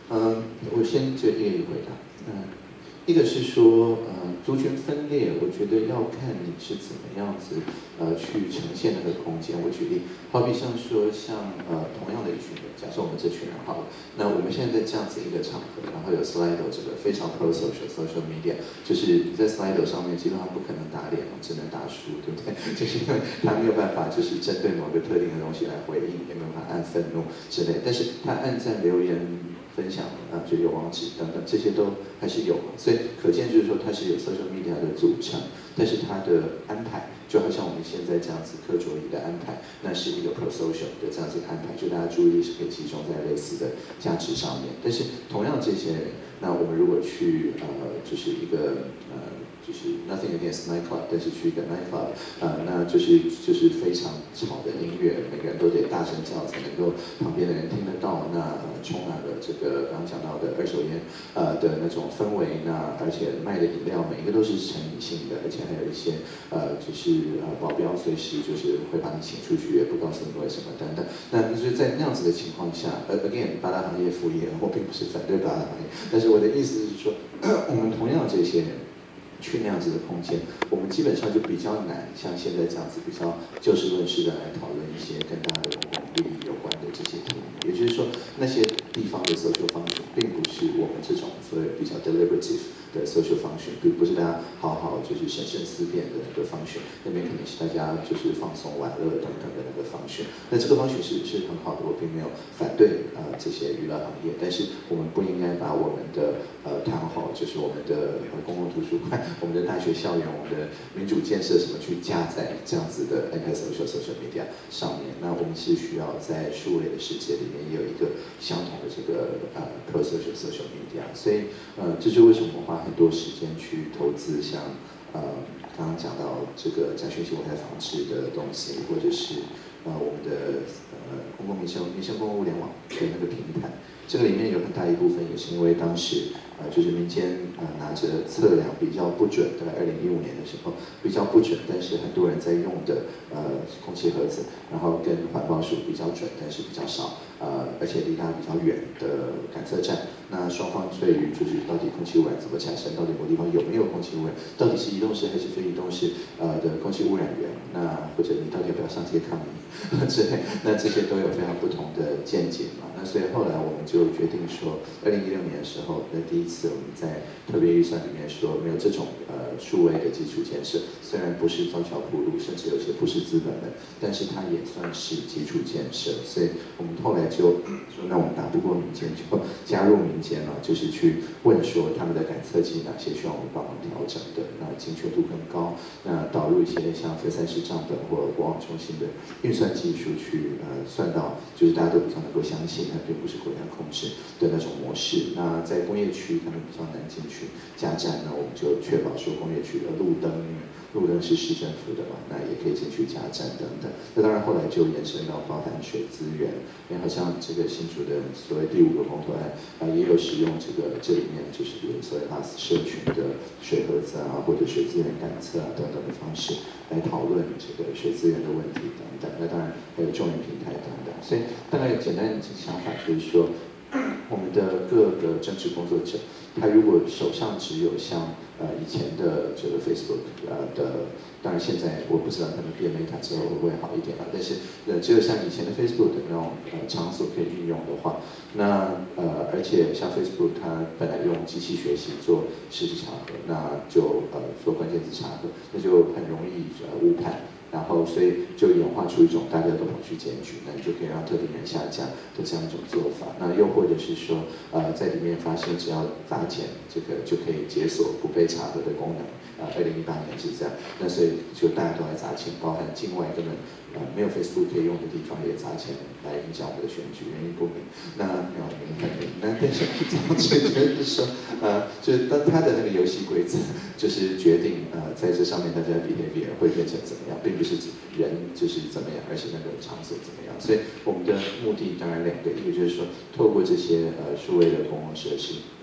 嗯，我先就一个一个回答。嗯，一个是说，呃，族群分裂，我觉得要看你是怎么样子，呃，去呈现那个空间。我举例，好比像说，像呃同样的一群人，假设我们这群人好了，那我们现在在这样子一个场合，然后有 Slido 这个非常 pro social social media，就是你在 Slido 上面基本上不可能打脸，只能打书，对不对？就是因为他没有办法，就是针对某个特定的东西来回应，也没有办法按愤怒之类，但是他按赞留言。分享啊，就有网址等等，这些都还是有，所以可见就是说它是有 social media 的组成，但是它的安排就好像我们现在这样子课桌椅的安排，那是一个 pro social 的这样子的安排，就大家注意力是可以集中在类似的价值上面。但是同样这些人，那我们如果去呃，就是一个呃。就是 nothing against nightclub， 但是去一个 nightclub， 呃，那就是就是非常吵的音乐，每个人都得大声叫才能够旁边的人听得到。那、呃、充满了这个刚刚讲到的二手烟呃的那种氛围，那而且卖的饮料每一个都是成瘾性的，而且还有一些呃就是呃保镖随时就是会把你请出去，也不告诉你为什么等等。那就是在那样子的情况下，呃 again 八大行业副业，我并不是反对八大行业，但是我的意思是说，我们同样这些人。去那样子的空间，我们基本上就比较难像现在这样子比较就事论事的来讨论一些跟大家的公共利益有关的这些题目。也就是说，那些地方的 social function 并不是我们这种所谓比较 deliberative 的 social function， 并不是大家好好就是审慎思辨的那个 function， 那边可能是大家就是放松玩乐等等的那个 function。那这个 function 是是很好的，我并没有反对呃这些娱乐行业，但是我们不应该把我们的呃 town hall， 就是我们的、呃、公共图书馆。我们的大学校园，我们的民主建设什么去加在这样子的 anti-social social media 上面？那我们是需要在数位的世界里面也有一个相同的这个呃 pro-social social media。所以呃，这就为什么我花很多时间去投资像呃刚刚讲到这个假讯息危害防治的东西，或者是呃我们的呃公共民生民生公共物联网的那个平台。这个里面有很大一部分也是因为当时呃就是民间呃拿着测量比较不准，大概二零一五年的时候比较不准，但是很多人在用的呃空气盒子，然后跟环保署比较准，但是比较少，呃而且离它比较远的感测站。那双方对于就是到底空气污染怎么产生，到底某地方有没有空气污染，到底是移动式还是非移动式呃的空气污染源，那或者你到底要不要上街抗议之类，那这些都有非常不同的见解嘛。那所以后来我们就决定说，二零一六年的时候，那第一次我们在特别预算里面说，没有这种呃数位的基础建设，虽然不是造桥铺路，甚至有些不是资本的，但是它也算是基础建设。所以我们后来就说，那我们打不过民间，就加入民间了，就是去问说他们的感测器哪些需要我们帮忙调整的，那精确度更高，那导入一些像非赛事账本或国网中心的运算技术去呃算到，就是大家都比较能够相信，它并不是国家控制的那种模式。那在工业区他们比较难进去加站，那我们就确保说工业区的路灯，路灯是市政府的嘛，那也可以进去加站等等。那当然后来就延伸到包含水资源，因为好像这个新竹的所谓第五个公投案啊、呃，也有使用这个这里面就是所谓 L A S 社群的水盒子啊，或者水资源感测啊等等的方式来讨论这个水资源的问题等等。那当然还有众人平台等等。所以大概简单的想法就是说，我们的各个政治工作者，他如果手上只有像呃以前的这个 Facebook 呃的，当然现在我不知道他们变 Meta 之后会不会好一点了，但是呃只有像以前的 Facebook 的那种呃场所可以运用的话，那呃而且像 Facebook 它本来用机器学习做实时查核，那就呃做关键字查核，那就很容易呃误判。然后，所以就演化出一种大家都跑去检举，那你就可以让特定人下架的这样一种做法。那又或者是说，呃，在里面发现只要砸钱，这个就可以解锁不被查核的功能。呃，二零一八年是这样，那所以就大家都在砸钱，包含境外根本呃没有 Facebook 可以用的地方也砸钱来影响我们的选举，原因不明。那没有明很明，那但是总之就是说，呃，就是当他的那个游戏规则就是决定呃在这上面大家的 behavior 会变成怎么样，并不是指人就是怎么样，而是那个场所怎么样。所以我们的目的当然两个，一个就是说透过这些呃数位的公共设施。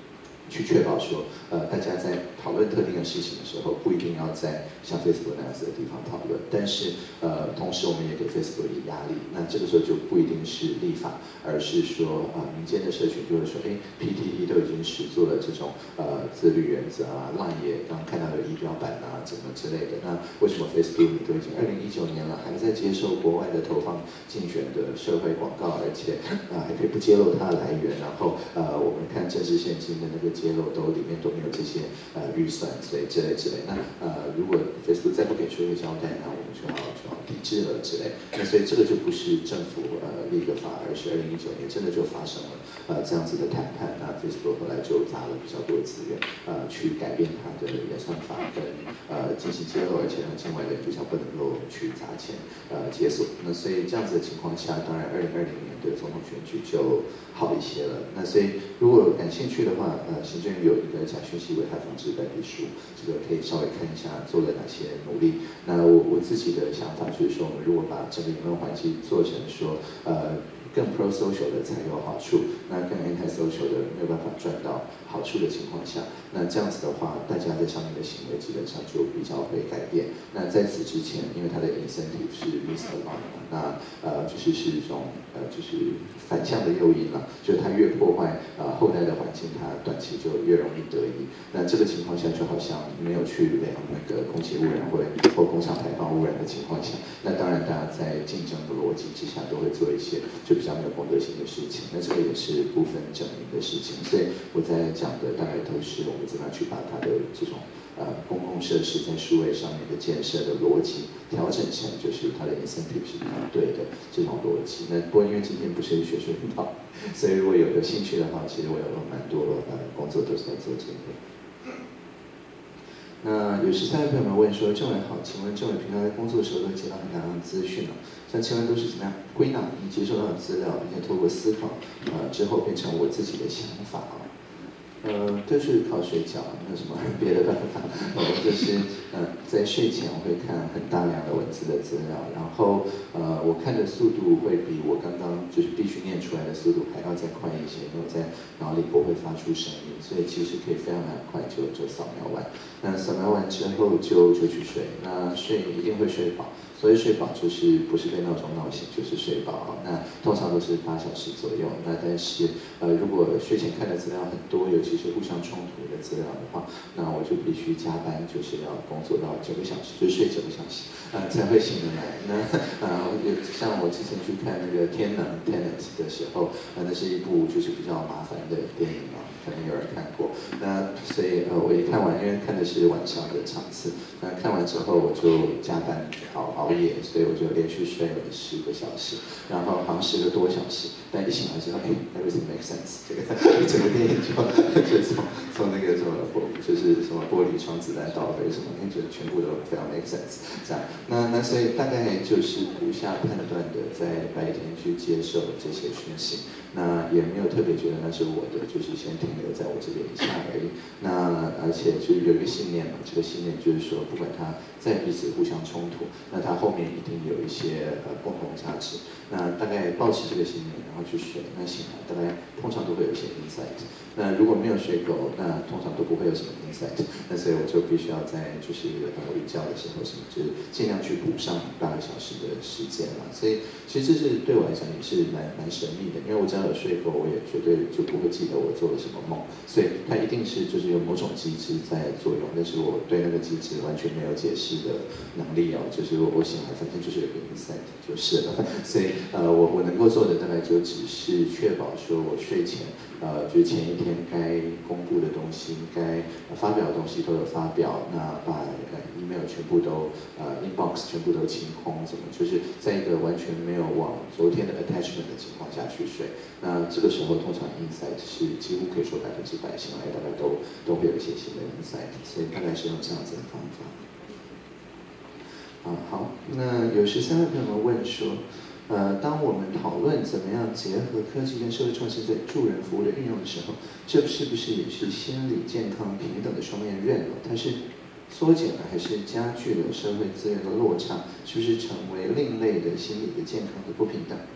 去确保说，呃，大家在讨论特定的事情的时候，不一定要在像 Facebook 那样子的地方讨论，但是，呃，同时我们也给 Facebook 以压力，那这个时候就不一定是立法，而是说，呃，民间的社群就会说，哎 ，P T E 都已经实做了这种呃自律原则啊 ，Line 也刚看到有仪表板啊，怎么之类的，那为什么 Facebook 你都已经二零一九年了，还在接受国外的投放竞选的社会广告，而且啊、呃、还可以不揭露它的来源，然后呃我们看政治现金的那个揭露都里面都没有这些呃预算，所以之类之类。那呃如果 Facebook 再不给出一个交代，那我们就要就要抵制了之类。那所以这个就不是政府呃立个法，而是二零一九年真的就发生了呃这样子的谈判。那 Facebook 后来就砸了比较多的资源，呃去改变它的演算法跟呃进行揭露，而且让境外的比较不能够去砸钱呃解锁。那所以这样子的情况下，当然二零二零年的总统选举就好一些了。那所以如果感兴趣的话，呃，行政院有一个假讯息危害防治白皮书，这个可以稍微看一下做了哪些努力。那我我自己的想法就是说，我们如果把整个言论环境做成说，呃。更 pro social 的才有好处，那更 anti social 的没有办法赚到好处的情况下，那这样子的话，大家在上面的行为基本上就比较会改变。那在此之前，因为它的 incentive 是 misaligned，那呃就是是一种呃就是反向的诱因了，就是它越破坏呃后代的环境，它短期就越容易得益。那这个情况下就好像没有去量那个空气污染或或工厂排放污染的情况下，那当然大家在竞争的逻辑之下都会做一些就比较没有公德心的事情，那这个也是部分证明的事情。所以我在讲的大概都是我们怎么样去把它的这种呃公共设施在数位上面的建设的逻辑调整成就是它的 incentive 是比较对的这种逻辑。那不过因为今天不是学术引导，所以如果有有兴趣的话，其实我有蛮多呃工作都是在做这个。那有十三位朋友们问说，政委好，请问政委平常在工作的时候都接到很大量的资讯了，像请问都是怎么样归纳你接收到的资料，并且透过思考，呃之后变成我自己的想法啊？呃，就是靠睡觉，没有什么别的办法。我就是呃，在睡前我会看很大量的文字的资料，然后呃，我看的速度会比我刚刚就是必须念出来的速度还要再快一些，因为我在脑里不会发出声音，所以其实可以非常非常快就就扫描完。那扫描完之后就就去睡，那睡一定会睡饱。所以睡饱就是不是被闹钟闹醒，就是睡饱。那通常都是八小时左右。那但是呃，如果睡前看的资料很多，尤其是互相冲突的资料的话，那我就必须加班，就是要工作到九个小时，就睡九个小时，呃，才会醒得来。那呃，像我之前去看那个《天能》（Tenet） 的时候，呃，那是一部就是比较麻烦的电影啊。可能有人看过，那所以呃我一看完，因为看的是晚上的场次，那看完之后我就加班熬熬夜，所以我就连续睡了十个小时，然后好像十个多小时，但一醒来之后，哎 ，everything makes sense， 这个整个电影就就从从那个什么就是什么玻璃窗子弹到飞什么，那就全部都非常 make sense， 这样，那那所以大概就是补下判断的，在白天去接受这些讯息，那也没有特别觉得那是我的，就是先停留在我这边一下而已。那而且就是有一个信念嘛，这个信念就是说，不管他在彼此互相冲突，那他后面一定有一些呃共同价值。那大概抱持这个信念，然后去睡，那醒来大概通常都会有一些 insight。那如果没有睡够，那通常都不会有什么 insight。那所以我就必须要在就是呃午觉的时候什么，就是尽量去补上八个小时的时间嘛。所以其实这是对我来讲也是蛮蛮神秘的，因为我只要有睡够，我也绝对就不会记得我做了什么梦。所以它一定是就是有某种机制在作用，但是我对那个机制完全没有解释的能力哦，就是我我醒来反正就是有个 insight 就是了。所以呃我我能够做的大概就只是确保说我睡前呃就是前一天该公布的东西、该发表的东西都有发表，那把呃 email 全部都呃 inbox 全部都清空，怎么就是在一个完全没有往昨天的 attachment 的情况下去睡。那这个时候通常 insight 是几乎可以说百分之百醒来大概都都会有一些新的 insight， 所以大概是用这样子的方法。啊，好，那有十三位朋友们问说，呃，当我们讨论怎么样结合科技跟社会创新在助人服务的运用的时候，这是不是也是心理健康平等的双面刃呢？它是缩减了还是加剧了社会资源的落差？是不是成为另类的心理的健康的不平等？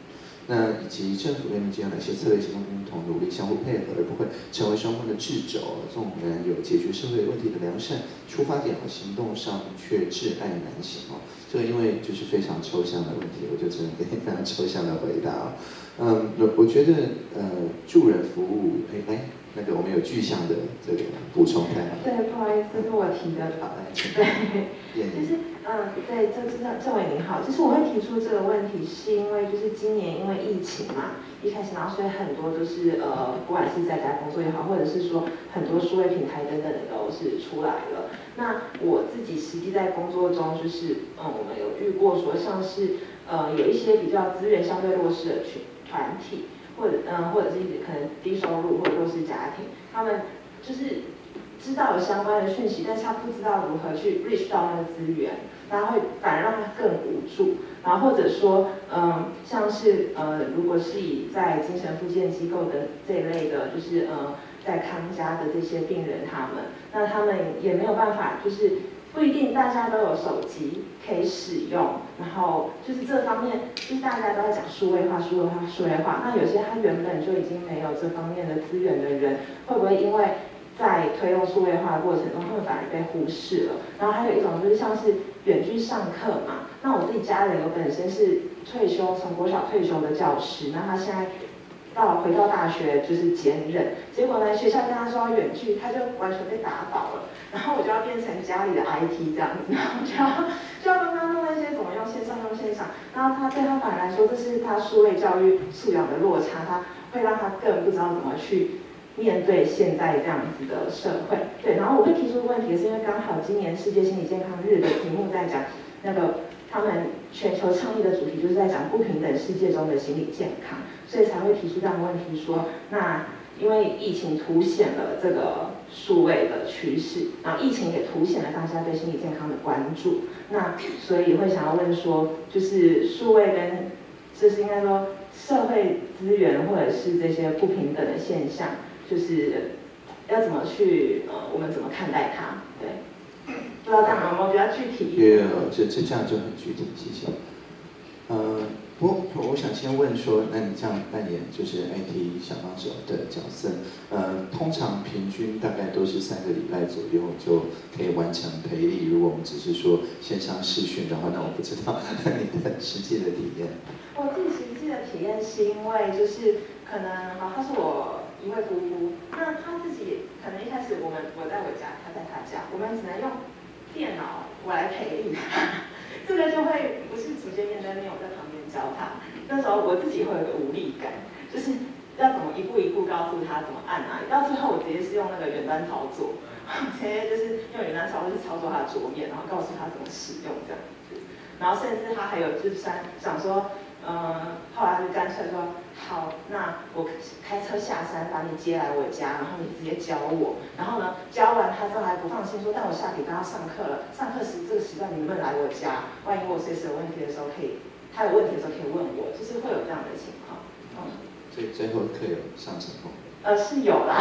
那以及政府跟民间有哪些策略行动共同努力相互配合，而不会成为双方的掣肘，纵然有解决社会问题的良善出发点和行动上却挚爱难行哦。这个因为就是非常抽象的问题，我就只能给你非常抽象的回答哦。嗯，我我觉得呃助人服务，哎来那个我们有具象的这个补充太好。 对，不好意思，这是我提的。 好，来， 对，就是嗯，对，这这政委您好，其实我会提出这个问题，是因为就是今年因为疫情嘛，一开始然后所以很多都是呃，不管是在家工作也好，或者是说很多数位平台等等的都是出来了。那我自己实际在工作中，就是嗯，我们有遇过说像是呃有一些比较资源相对弱势的群团体。或者嗯，或者是可能低收入或者弱势家庭，他们就是知道有相关的讯息，但是他不知道如何去 reach 到那个资源，然后会反而让他更无助。然后或者说，嗯，像是呃，如果是以在精神复健机构的这一类的，就是呃，在康家的这些病人，他们那他们也没有办法，就是不一定大家都有手机可以使用，然后就是这方面，就是大家都在讲数位化、数位化、数位化。那有些他原本就已经没有这方面的资源的人，会不会因为在推动数位化的过程中，他们反而被忽视了？然后还有一种就是像是远距上课嘛。那我自己家人有本身是退休，从国小退休的教师，那他现在到回到大学就是兼任，结果呢学校跟他说要远距，他就完全被打倒了。然后我就要变成家里的 I T 这样子，然后就要就要帮他弄那些怎么用线上用线上，然后他对他反而来说，这是他数位教育素养的落差，他会让他更不知道怎么去面对现在这样子的社会。对，然后我会提出问题，是因为刚好今年世界心理健康日的题目在讲那个他们全球倡议的主题就是在讲不平等世界中的心理健康，所以才会提出这样的问题说，那因为疫情凸显了这个数位的趋势，然后疫情也凸显了大家对心理健康的关注，那所以会想要问说，就是数位跟就是应该说社会资源或者是这些不平等的现象，就是要怎么去呃，我们怎么看待它？对，不知道这样有没有比较具体一点？ 有，这这这样就很具体，谢谢。呃，我我想先问说，那你这样扮演就是 I T 小帮手的角色，呃，通常平均大概都是三个礼拜左右就可以完成培力。如果我们只是说线上视讯的话，那我不知道你的实际的体验。 我自己实际的体验是因为就是可能好，他是我一位夫妇，那他自己可能一开始我们我在我家，他在他家，我们只能用电脑我来培力他。这个就会不是直接面对面，我在旁边教他。那时候我自己会有个无力感，就是要怎么一步一步告诉他怎么按哪里。到最后我直接是用那个远端操作，直接就是用远端操作去操作他的桌面，然后告诉他怎么使用这样子。然后甚至他还有就是想说，嗯，后来就干脆说，好，那我开车下山把你接来我家，然后你直接教我。然后呢，教完他之后还不放心，说，但我下给大家上课了，上课时这个时段你能不能来我家？万一我随时有问题的时候可以，他有问题的时候可以问我，就是会有这样的情况。嗯， 所以最后课有上成功？ 呃，是有啦。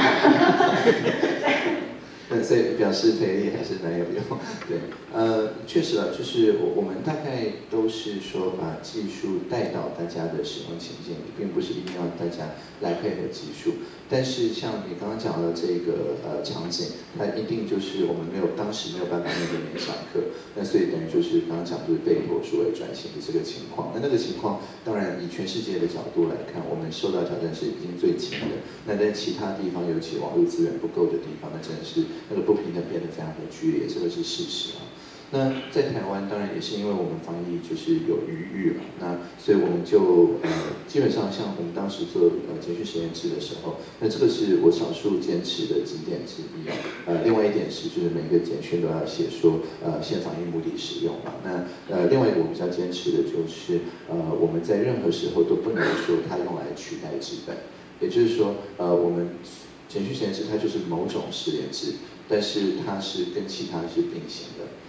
对，所以表示培力还是蛮有用。对，呃，确实啊，就是我我们大概都是说把技术带到大家的使用情境里，并不是一定要大家来配合技术。但是像你刚刚讲的这个呃场景，它一定就是我们没有当时没有办法面对面上课，那所以等于就是刚刚讲就是被迫数位转型的这个情况。那那个情况当然以全世界的角度来看，我们受到挑战是已经最轻的。那在其他地方，尤其网络资源不够的地方，那真的是那个不平等变得非常的剧烈，这个是事实啊。那在台湾当然也是因为我们防疫就是有余裕了，那所以我们就呃基本上像我们当时做呃简讯实验室的时候，那这个是我少数坚持的几点之一啊。呃，另外一点是就是每个简讯都要写说呃限防疫目的使用嘛。那呃另外一个我比较坚持的就是呃我们在任何时候都不能说它用来取代纸本，也就是说呃我们简讯实验室它就是某种实验室。但是它是跟其他是并行的，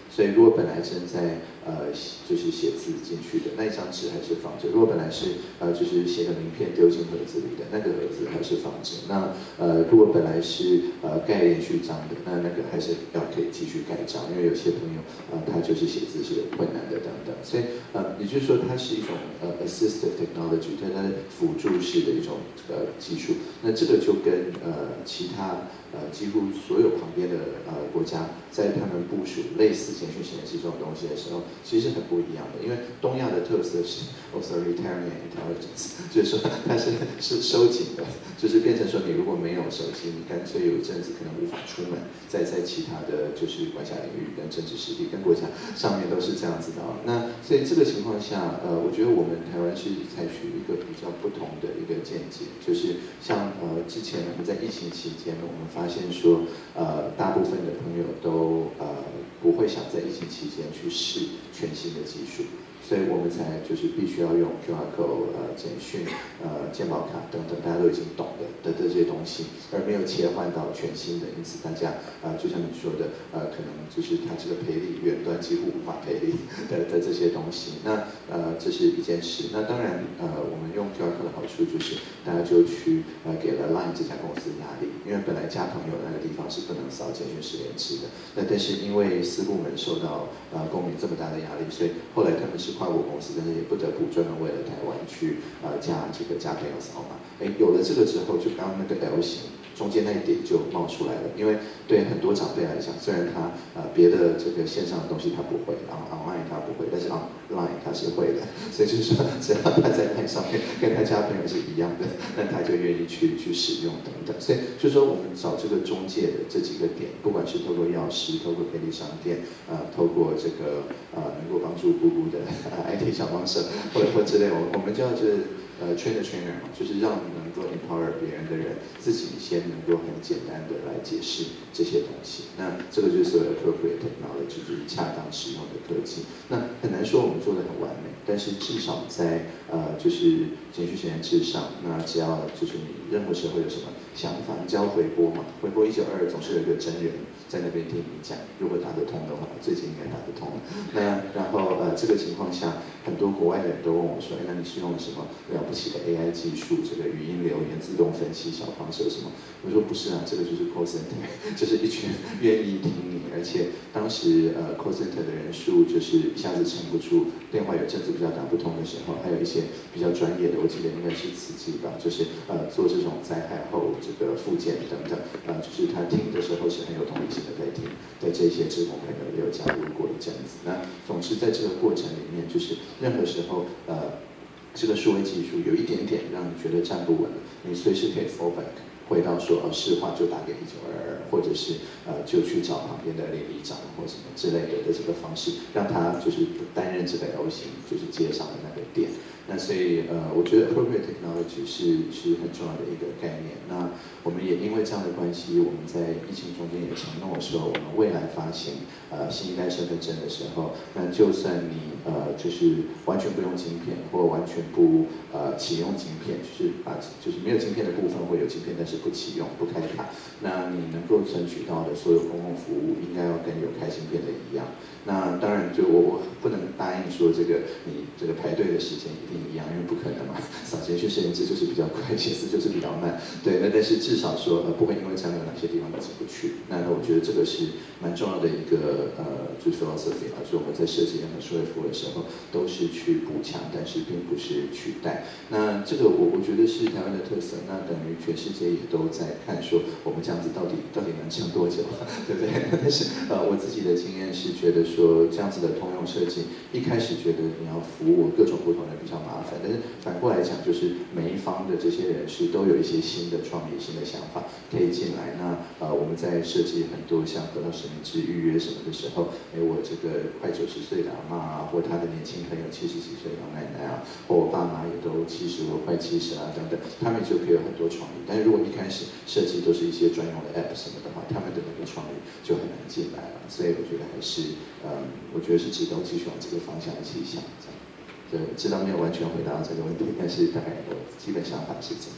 所以如果本来正在呃就是写字进去的那一张纸还是放着，如果本来是呃就是写个名片丢进盒子里的那个盒子还是放着，那呃如果本来是呃盖连续章的，那那个还是要可以继续盖章，因为有些朋友呃他就是写字是有困难的等等，所以呃也就是说它是一种呃 assistive technology， 它它辅助式的一种呃技术，那这个就跟呃其他呃几乎所有旁边的呃国家在他们部署类似简讯显示这种东西的时候，其实是很不一样的，因为东亚的特色是 authoritarian intelligence， 就是说它是是收紧的，就是变成说你如果没有手机，你干脆有一阵子可能无法出门，在在其他的就是管辖领域跟政治实力跟国家上面都是这样子的哦。那所以这个情况下，呃，我觉得我们台湾是采取一个比较不同的一个见解，就是像呃之前我们在疫情期间，我们发现说，呃，大部分的朋友都呃不会想在疫情期间去试全新的技术。所以我们才就是必须要用 Q R code、呃简讯、呃健保卡等等大家都已经懂的的这些东西，而没有切换到全新的，因此大家呃就像你说的，呃可能就是它这个赔率远端几乎无法赔率的的这些东西，那呃这是一件事。那当然呃我们用 Q R code 的好处就是大家就去呃给了 Line 这家公司压力，因为本来加朋友那个地方是不能扫简讯实联制的，那但是因为私部门受到呃公民这么大的压力，所以后来他们是跨国公司，但是也不得不专门为了台湾去呃加这个加朋友扫码。哎，有了这个之后，就刚刚那个 L 型中间那一点就冒出来了。因为对很多长辈来讲，虽然他呃别的这个线上的东西他不会，然后 online 他不会，但是 online 他是会的。所以就是说，只要他在 line 上面跟他加朋友是一样的，那他就愿意去去使用等等。所以就是说，我们找这个中介的这几个点，不管是透过药师、透过便利商店，呃，透过这个呃能够帮助姑姑的。I T 小帮手或者或之类，我我们叫就是呃 train the trainer 嘛，就是让能够 empower 别人的人自己先能够很简单的来解释这些东西。那这个就是所谓的 appropriate technology， 就是恰当使用的科技。那很难说我们做的很完美，但是至少在呃就是简讯实验室上，那只要就是你任何时候有什么想法，你只要回拨嘛，回拨一九二二总是有一个真人在那边听你讲，如果打得通的话，最近应该打得通。那然后呃这个情况下，很多国外的人都问我说，哎，那你是用了什么了不起的 A I 技术？这个语音留言自动分析小帮手什么？我说不是啊，这个就是 call center， 就是一群愿意听你，而且当时呃 call center 的人数就是一下子撑不住，电话有阵子比较打不通的时候，还有一些比较专业的，我记得应该是慈济吧，就是呃做这种灾害后这个复健等等，呃就是他听的时候是很有同理心的在听的这些志工朋友也有加入过一阵子。那总之在这个过程里面，就是任何时候呃这个数位技术有一点点让你觉得站不稳，你随时可以 fall back。回到说哦，市话就打给一九二二，或者是呃就去找旁边的邻里长或什么之类的的这个方式，让他就是担任这个 L 型就是接上的那个点。那所以呃，我觉得 appropriate technology 是是很重要的一个概念。那我们也因为这样的关系，我们在疫情中间也承诺说，我们未来发行呃新一代身份证的时候，那就算你呃就是完全不用晶片，或完全不呃启用晶片，就是把就是没有晶片的部分会有晶片，但是不启用不开卡，那你能够存取到的所有公共服务，应该要跟有开晶片的一样。那当然就我我不能答应说这个你这个排队的时间一定一样，因为不可能嘛。扫简讯实验室就是比较快，写字就是比较慢，对。那但是至少说呃不会因为这样有哪些地方你进不去。那那我觉得这个是蛮重要的一个呃就是 philosophy 啊，就是我们在设计任何数位服务的时候，都是去补强，但是并不是取代。那这个我我觉得是台湾的特色，那等于全世界也都在看说我们这样子到底到底能撑多久，对不对？但是呃我自己的经验是觉得说这样子的通用设计，一开始觉得你要服务各种不同的比较麻烦，但是反过来讲，就是每一方的这些人士都有一些新的创意、新的想法可以进来。那呃我们在设计很多像得到实名制预约什么的时候，哎我这个快九十岁的阿嬷啊，或他的年轻朋友七十几岁的老奶奶啊，或我爸妈也都七十或快七十啊等等，他们就可以有很多创意。但是如果一开始设计都是一些专用的 app 什么的话，他们的那个创意就很难进来了。所以我觉得还是，嗯，我觉得是值得继续往这个方向一起想。这样，对，知道没有完全回答到这个问题，但是大概我基本想法是这样。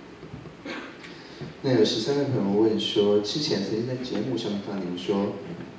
那有十三位朋友问说，之前曾经在节目上看您说，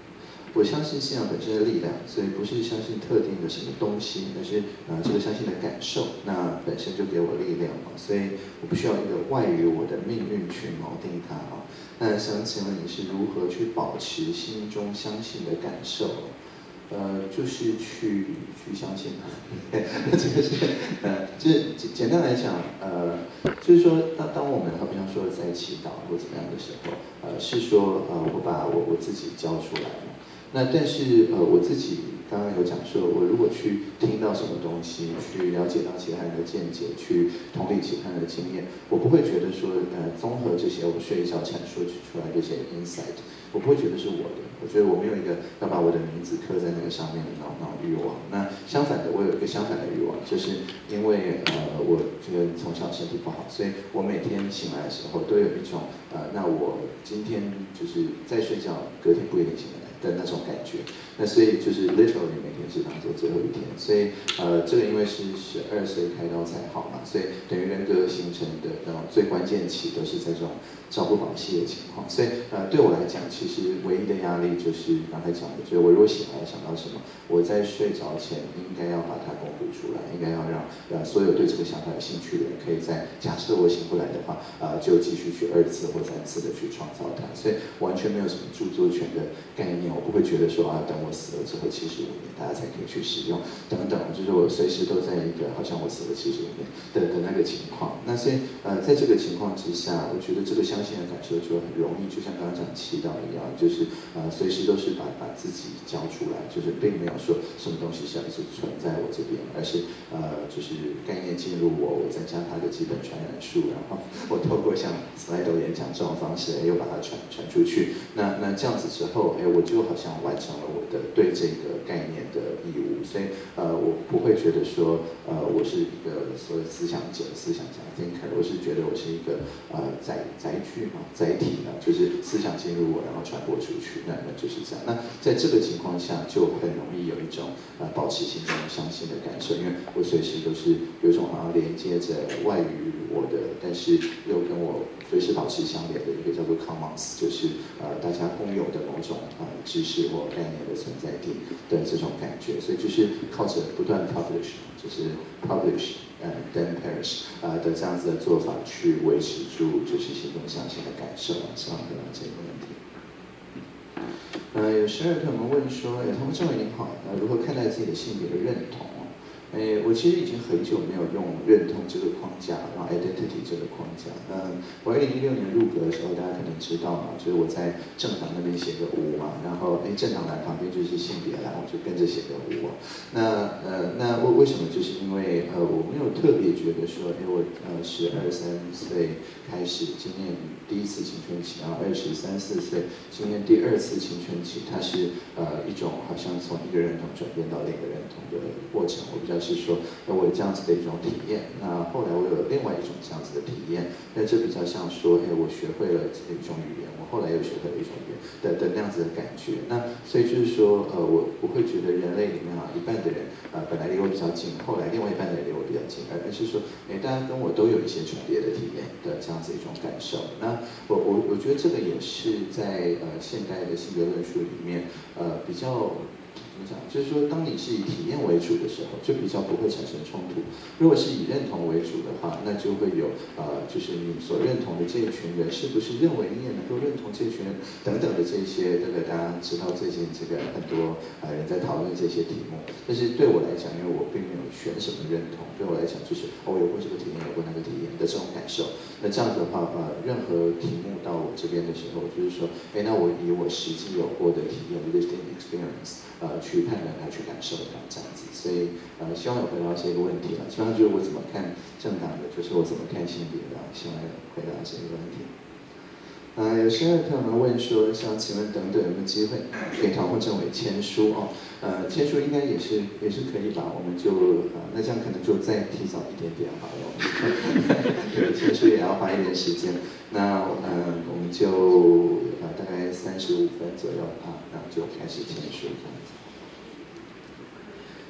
我相信信仰本身的力量，所以不是相信特定的什么东西，而是呃这个相信的感受，那本身就给我力量嘛，所以我不需要一个外于我的命运去锚定它啊。那想请问你是如何去保持心中相信的感受？呃，就是去去相信它，这个是呃，就是简简单来讲，呃，就是说，当当我们好像说在祈祷或怎么样的时候，呃，是说呃，我把我我自己交出来了。那但是呃，我自己刚刚有讲说，我如果去听到什么东西，去了解到其他人的见解，去同理其他人的经验，我不会觉得说，呃，综合这些我睡一觉阐述出来这些 insight， 我不会觉得是我的。我觉得我没有一个要把我的名字刻在那个上面的脑脑欲望。那相反的，我有一个相反的欲望，就是因为呃，我这个从小身体不好，所以我每天醒来的时候都有一种呃，那我今天就是在睡觉，隔天不一定醒来的那种感觉。那所以就是 literally 每天是当做最后一天。所以呃，这个因为是十二岁开刀才好嘛，所以等于人格形成的那种最关键期都是在这种朝不保夕的情况。所以呃，对我来讲，其实唯一的压力就是刚才讲的，就是我如果醒来想到什么，我在睡着前应该要把它公布出来，应该要让呃所有对这个想法有兴趣的人，可以在假设我醒不来的话，呃，就继续去二次或三次的去创造它。所以完全没有什么著作权的概念，我不会觉得说啊，等我死了之后七十五年大家才可以去使用等等，就是我随时都在一个好像我死了七十五年的的那个情况。那所以呃，在这个情况之下，我觉得这个相信的感受就很容易，就像刚刚讲祈祷一样，就是呃随时都是把把自己交出来，就是并没有说什么东西是要一直存在我这边，而是呃就是概念进入我，我再加它的基本传染数，然后我透过像 Slido 演讲这种方式，哎，又把它传传出去。那那这样子之后，哎，我就好像完成了我的对这个概念的义务，所以呃，我不会觉得说呃我是一个所谓思想者、思想家 thinker， 我是觉得我是一个呃载载具嘛，载体呢，就是思想进入我，然后传播出去，那那就是这样。那在这个情况下，就很容易有一种呃保持心中相信的感受，因为我随时都是有一种好像连接着外于我的，但是又跟我随时保持相连的一个叫做 commons， 就是呃大家共有的某种呃知识或概念的存在地的这种感觉，所以就是靠着不断 publish， 就是 publish 呃 then perish 呃的这样子的做法去维持住就是心中相信的感受。希望回答这个问题。呃，有十二朋友们问说，哎，同志们您好，呃，如何看待自己的性别的认同？诶，我其实已经很久没有用认同这个框架，然后 identity 这个框架。嗯，我二零一六年入阁的时候，大家可能知道嘛，就是我在政党那边写个无嘛，然后诶，政党栏旁边就是性别栏，我就跟着写个无。那呃，那为为什么？就是因为呃，我没有特别觉得说，诶，我呃十二三岁开始经验第一次青春期，然后二十三四岁经验第二次青春期，它是呃一种好像从一个认同转变到另一个认同的过程。我比较是说，那我有这样子的一种体验。那后来我有另外一种这样子的体验，那这比较像说，哎，我学会了一种语言，我后来又学会了一种语言的的那样子的感觉。那所以就是说，呃，我不会觉得人类里面啊一半的人呃本来离我比较近，后来另外一半的人离我比较近，而而是说，哎，大家跟我都有一些重叠的体验的这样子一种感受。那我我我觉得这个也是在呃现代的性别论述里面，呃比较。怎么讲？就是说，当你是以体验为主的时候，就比较不会产生冲突。如果是以认同为主的话，那就会有呃，就是你所认同的这一群人，是不是认为你也能够认同这一群人等等的这些，这个大家知道最近这个很多呃人在讨论这些题目。但是对我来讲，因为我并没有选什么认同，对我来讲就是哦，有过这个体验，有过那个体验的这种感受。那这样子的话，呃，任何题目到我这边的时候，就是说，哎，那我以我实际有过的体验 （lived experience） 呃去判断它，去感受它，这样子。所以呃，希望有回答这个问题了。希望就是我怎么看政党的，就是我怎么看性别的，希望有回答这个问题。呃，有些朋友们问说，想请问等等有没有机会给唐凤政委签书哦？呃，签书应该也是也是可以吧？我们就呃，那这样可能就再提早一点点好了。对，签书也要花一点时间。那呃，我们就呃大概三十五分左右啊，然后就开始签书这样子。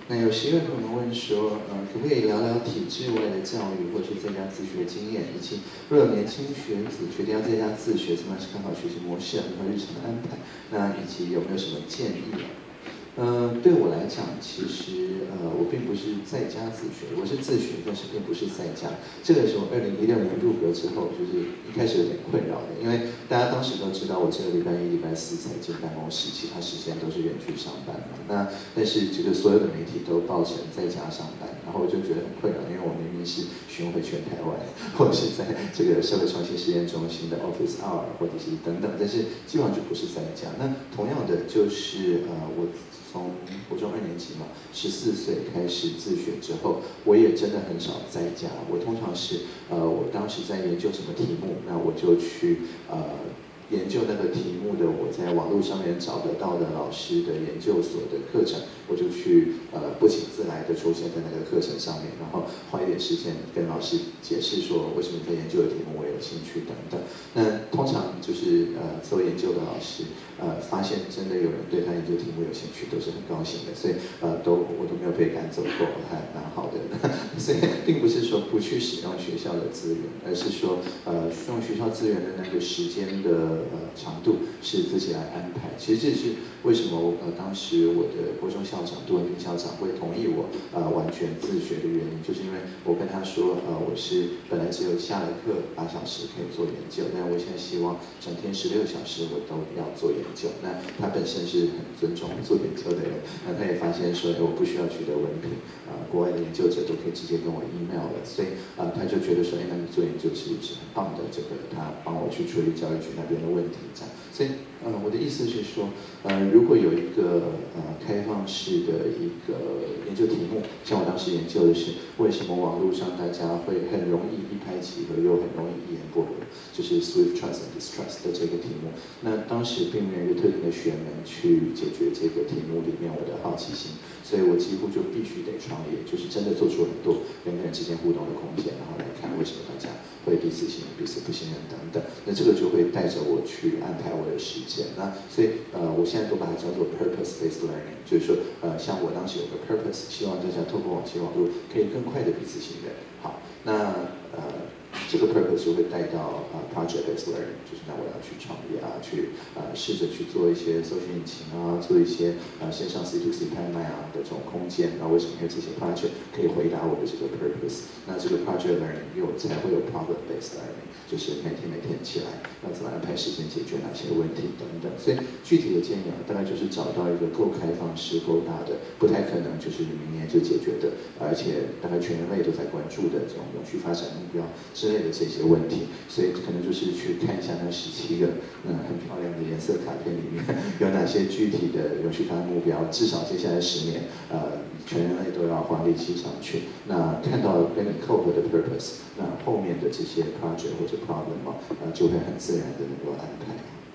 那有十位朋友们问说，呃，可不可以聊聊体制外的教育或是在家自学经验，以及若有年轻学子决定要在家自学，怎么样是看好学习模式和日常的安排？那以及有没有什么建议啊？呃，对我来讲，其实呃，我并不是在家自学，我是自学，但是并不是在家。这个时候，二零一六年入阁之后，就是一开始有点困扰的，因为大家当时都知道我这个礼拜一、礼拜四才进办公室，其他时间都是远距上班嘛。那但是这个所有的媒体都报成在家上班，然后我就觉得很困扰，因为我明明是巡回全台湾，或者是在这个社会创新实验中心的 Office Hour， 或者是等等，但是基本上就不是在家。那同样的就是呃我。从国中二年级嘛，十四岁开始自学之后，我也真的很少在家。我通常是，呃，我当时在研究什么题目，那我就去呃研究那个题目的，我在网络上面找得到的老师的研究所的课程，我就去呃不请自来的出现在那个课程上面，然后花一点时间跟老师解释说为什么在研究的题目我有兴趣等等。那通常就是呃做研究的老师。呃，发现真的有人对他研究题目有兴趣，都是很高兴的，所以呃，都我都没有被赶走过，还蛮好的。所以并不是说不去使用学校的资源，而是说呃，用学校资源的那个时间的呃长度是自己来安排。其实这是为什么我呃当时我的国中校长杜文斌校长会同意我呃完全自学的原因，就是因为我跟他说呃我是本来只有下了课八小时可以做研究，但我现在希望整天十六小时我都要做研究。那他本身是很尊重做研究的人，那他也发现说，哎，我不需要取得文凭，啊、呃，国外的研究者都可以直接跟我 email 了，所以啊、呃，他就觉得说，哎，那你做研究是是很棒的，这个他帮我去处理教育局那边的问题，这样，所以，呃，我的意思是说，呃，如果有一个呃开放式的一个研究题目，像我当时研究的是为什么网络上大家会很容易一拍即合，又很容易一言不合，就是 Swift Trust and Distrust 的这个题目，那当时并没有一个特定的学门去解决这个题目里面我的好奇心，所以我几乎就必须得创业，就是真的做出很多人跟人之间互动的空间，然后来看为什么大家会彼此信任、彼此不信任等等。那这个就会带着我去安排我的时间。那所以呃，我现在都把它叫做 purpose-based learning， 就是说呃，像我当时有个 purpose， 希望大家透过网际网络可以更快的彼此信任。好，那呃。这个 purpose 就会带到呃 project-based learning， 就是那我要去创业啊，去呃试着去做一些搜寻引擎啊，做一些呃线上 C to C 拍卖啊的这种空间。那为什么？因为这些 project 可以回答我的这个 purpose。那这个 project learning 又才会有 problem-based learning， 就是每天每天起来要怎么安排时间解决哪些问题等等。所以具体的建议啊，大概就是找到一个够开放式、够大的，不太可能就是明年就解决的，而且大概全人类都在关注的这种永续发展目标之类的这些问题，所以可能就是去看一下那十七个嗯很漂亮的颜色卡片里面有哪些具体的永续发展目标，至少接下来十年呃全人类都要花力气上去。那看到跟你 cope 的 purpose， 那后面的这些 project 或者 problem 啊，呃就会很自然的能够安排。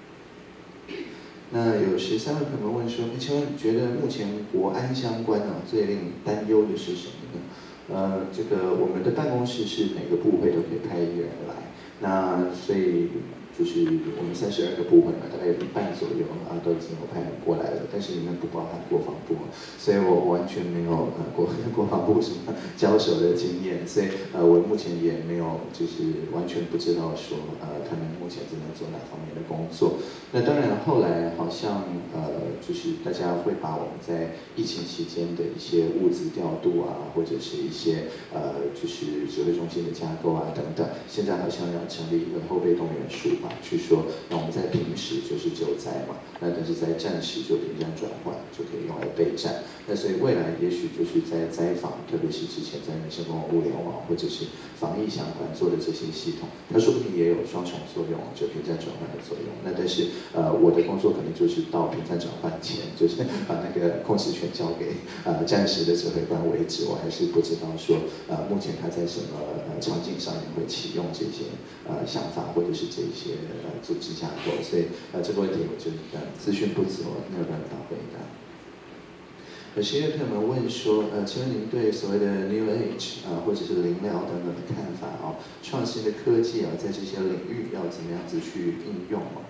那有十三位朋友问说，请问你觉得目前国安相关啊最令你担忧的是什么呢？呃，这个我们的办公室是每个部会都可以派一个人来，那所以就是我们三十二个部会嘛，大概有一半左右啊都已经有派人过来了，但是里面不包含国防部，所以我完全没有呃国跟国防部什么交手的经验，所以呃我目前也没有就是完全不知道说呃他们目前正在做哪方面的工作。那当然后来好像呃就是大家会把我们在疫情期间的一些物资调度啊，或者是一些呃就是指挥中心的架构啊等等，现在好像要成立一个后备动员署。去说，那我们在平时就是救灾嘛，那但是在战时就平战转换，就可以用来备战。那所以未来也许就是在灾防，特别是之前在民生公共物联网或者是防疫相关做的这些系统，它说不定也有双重作用，就平战转换的作用。那但是呃，我的工作可能就是到平战转换前，就是把那个控制权交给呃战时的指挥官为止。我还是不知道说呃目前他在什么呃场景上面会启用这些呃想法。或者是这些呃组织架构，所以呃这个问题我就呃资讯不足，没有办法回答。有些朋友们问说，呃，请问您对所谓的 New Age 啊、呃，或者是灵疗等等的看法哦？创新的科技啊，在这些领域要怎么样子去应用哦？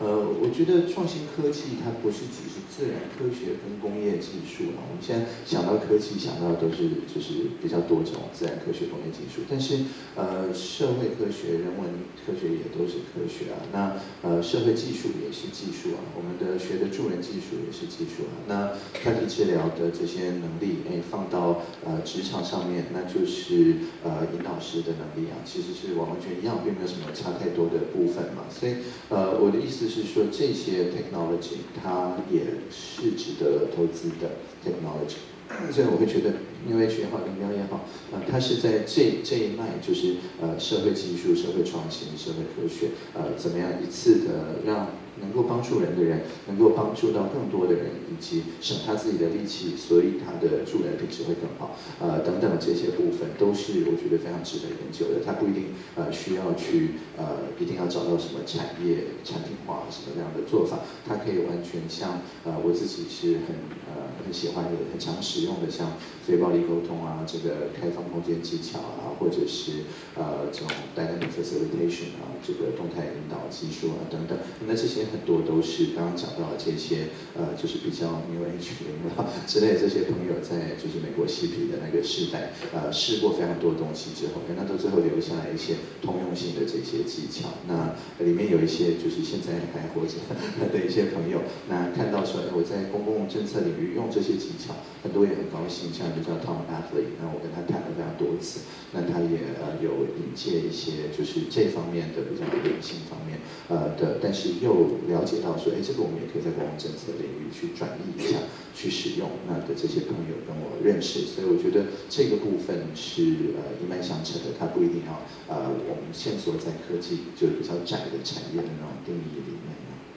呃，我觉得创新科技它不是只是自然科学跟工业技术啊。我们现在想到科技，想到都是就是比较多种自然科学、工业技术，但是呃，社会科学、人文科学也都是科学啊。那呃，社会技术也是技术啊。我们的学的助人技术也是技术啊。那团体治疗的这些能力，哎，放到呃职场上面，那就是呃引导师的能力啊，其实是完完全一样，并没有什么差太多的部分嘛。所以呃，我的意思是说，这些 technology 它也是值得投资的 technology。所以我会觉得 New Age 也好，零标也好，呃，它是在这这一脉，就是呃社会技术、社会创新、社会科学，呃，怎么样一次的让能够帮助人的人，能够帮助到更多的人，以及省他自己的力气，所以他的助人品质会更好，呃，等等这些部分都是我觉得非常值得研究的。他不一定呃需要去呃一定要找到什么产业产品化什么样的做法，它可以完全像呃我自己是很呃很喜欢的、很常使用的，像非暴力沟通啊，这个开放空间技巧啊，或者是呃这种 dynamic facilitation 啊，这个动态引导技术啊等等，那这些很多都是刚刚讲到的这些呃就是比较 New Age 之类的这些朋友在就是美国嬉皮的那个时代，呃试过非常多东西之后，那都最后留下来一些通用性的这些技巧。那里面有一些就是现在还活着的一些朋友，那看到说，哎，我在公共政策领域用这些技巧，很多也很高兴。像就叫 Tom Athley， 那我跟他谈了非常多次，那他也呃有引介一些就是这方面的比较理性方面呃的，但是又了解到说，哎，这个我们也可以在公共政策领域去转移一下，去使用。那的这些朋友跟我认识，所以我觉得这个部分是呃一脉相承的，它不一定要呃我们线索在科技就是比较窄的产业的那种定义里面。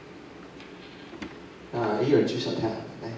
那有人举手太好了，来。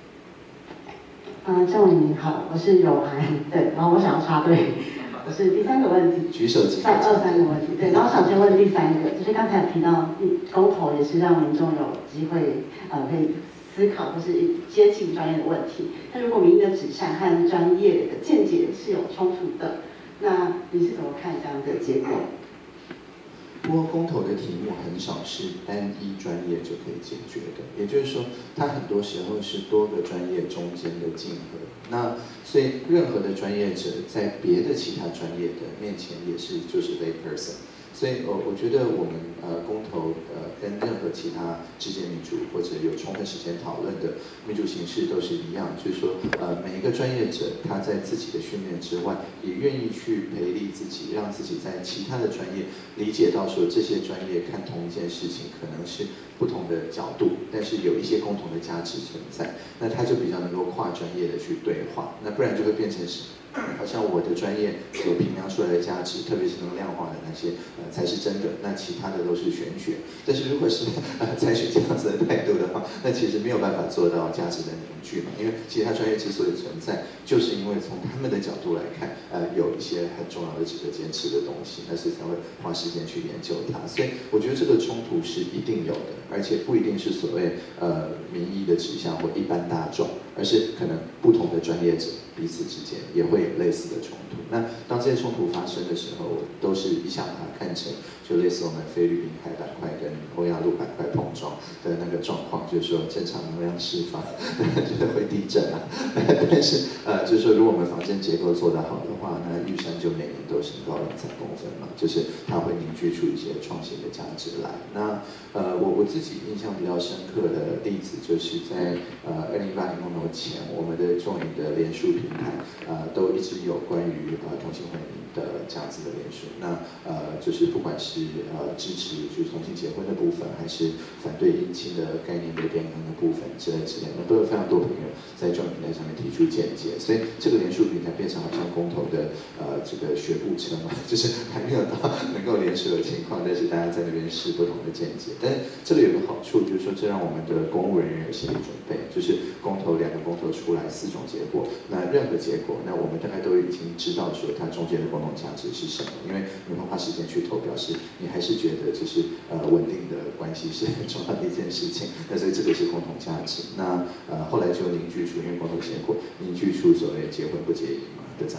嗯，郑伟你好，我是友涵，对，然后我想要插队，我是第三个问题， 举手即可。 二二三个问题，对，然后想先问第三个，就是刚才有提到，公投也是让民众有机会呃可以思考或是接近专业的问题，但如果民意的指向和专业的见解是有冲突的，那你是怎么看这样的结果？ 不过公投的题目很少是单一专业就可以解决的，也就是说，它很多时候是多个专业中间的竞合。那所以任何的专业者在别的其他专业的面前也是就是 lay person。所以，我我觉得我们呃公投呃跟任何其他直接民主或者有充分时间讨论的民主形式都是一样，就是说呃每一个专业者他在自己的训练之外，也愿意去培力自己，让自己在其他的专业理解到说这些专业看同一件事情可能是不同的角度，但是有一些共同的价值存在，那他就比较能够跨专业的去对话，那不然就会变成是。好像我的专业所评量出来的价值，特别是能量化的那些，呃，才是真的。那其他的都是玄学。但是如果是呃采取这样子的态度的话，那其实没有办法做到价值的凝聚嘛。因为其他专业之所以存在，就是因为从他们的角度来看，呃，有一些很重要的值得坚持的东西，那所以才会花时间去研究它。所以我觉得这个冲突是一定有的，而且不一定是所谓呃民意的指向或一般大众，而是可能不同的专业者彼此之间也会有类似的冲突。那当这些冲突发生的时候，我都是一想把它看成就类似我们菲律宾海板块跟欧亚陆板块碰撞的那个状况，就是说正常能量释放就是会地震啊。但是呃，就是说如果我们防震结构做得好的话，那玉山就每年都升高两三公分嘛，就是它会凝聚出一些创新的价值来。那呃，我我自己印象比较深刻的例子，就是在呃二零一八年公投前，我们的众营的联署平台呃都一直有关于呃同性婚姻的这样子的联署。那呃就是不管是呃支持就是同性结婚的部分，还是反对姻亲的概念的变更的部分之类之类的，都有非常多朋友在众营平台上面提出见解。所以这个联署平台变成好像公投的呃这个学步车嘛，就是还没有到能够联署的情况，但是大家在那边试不同的见解。但是这个有个好处，就是说这让我们的公务人员有心理准备，就是公投两个公投出来四种结果，那任何结果，那我们大概都已经知道说它中间的共同价值是什么，因为你会花时间去投，表示你还是觉得就是呃稳定的关系是很重要的一件事情，那所以这个是共同价值。那呃后来就凝聚出，因为共同结果凝聚出所谓结婚不结婚嘛的这样的概念。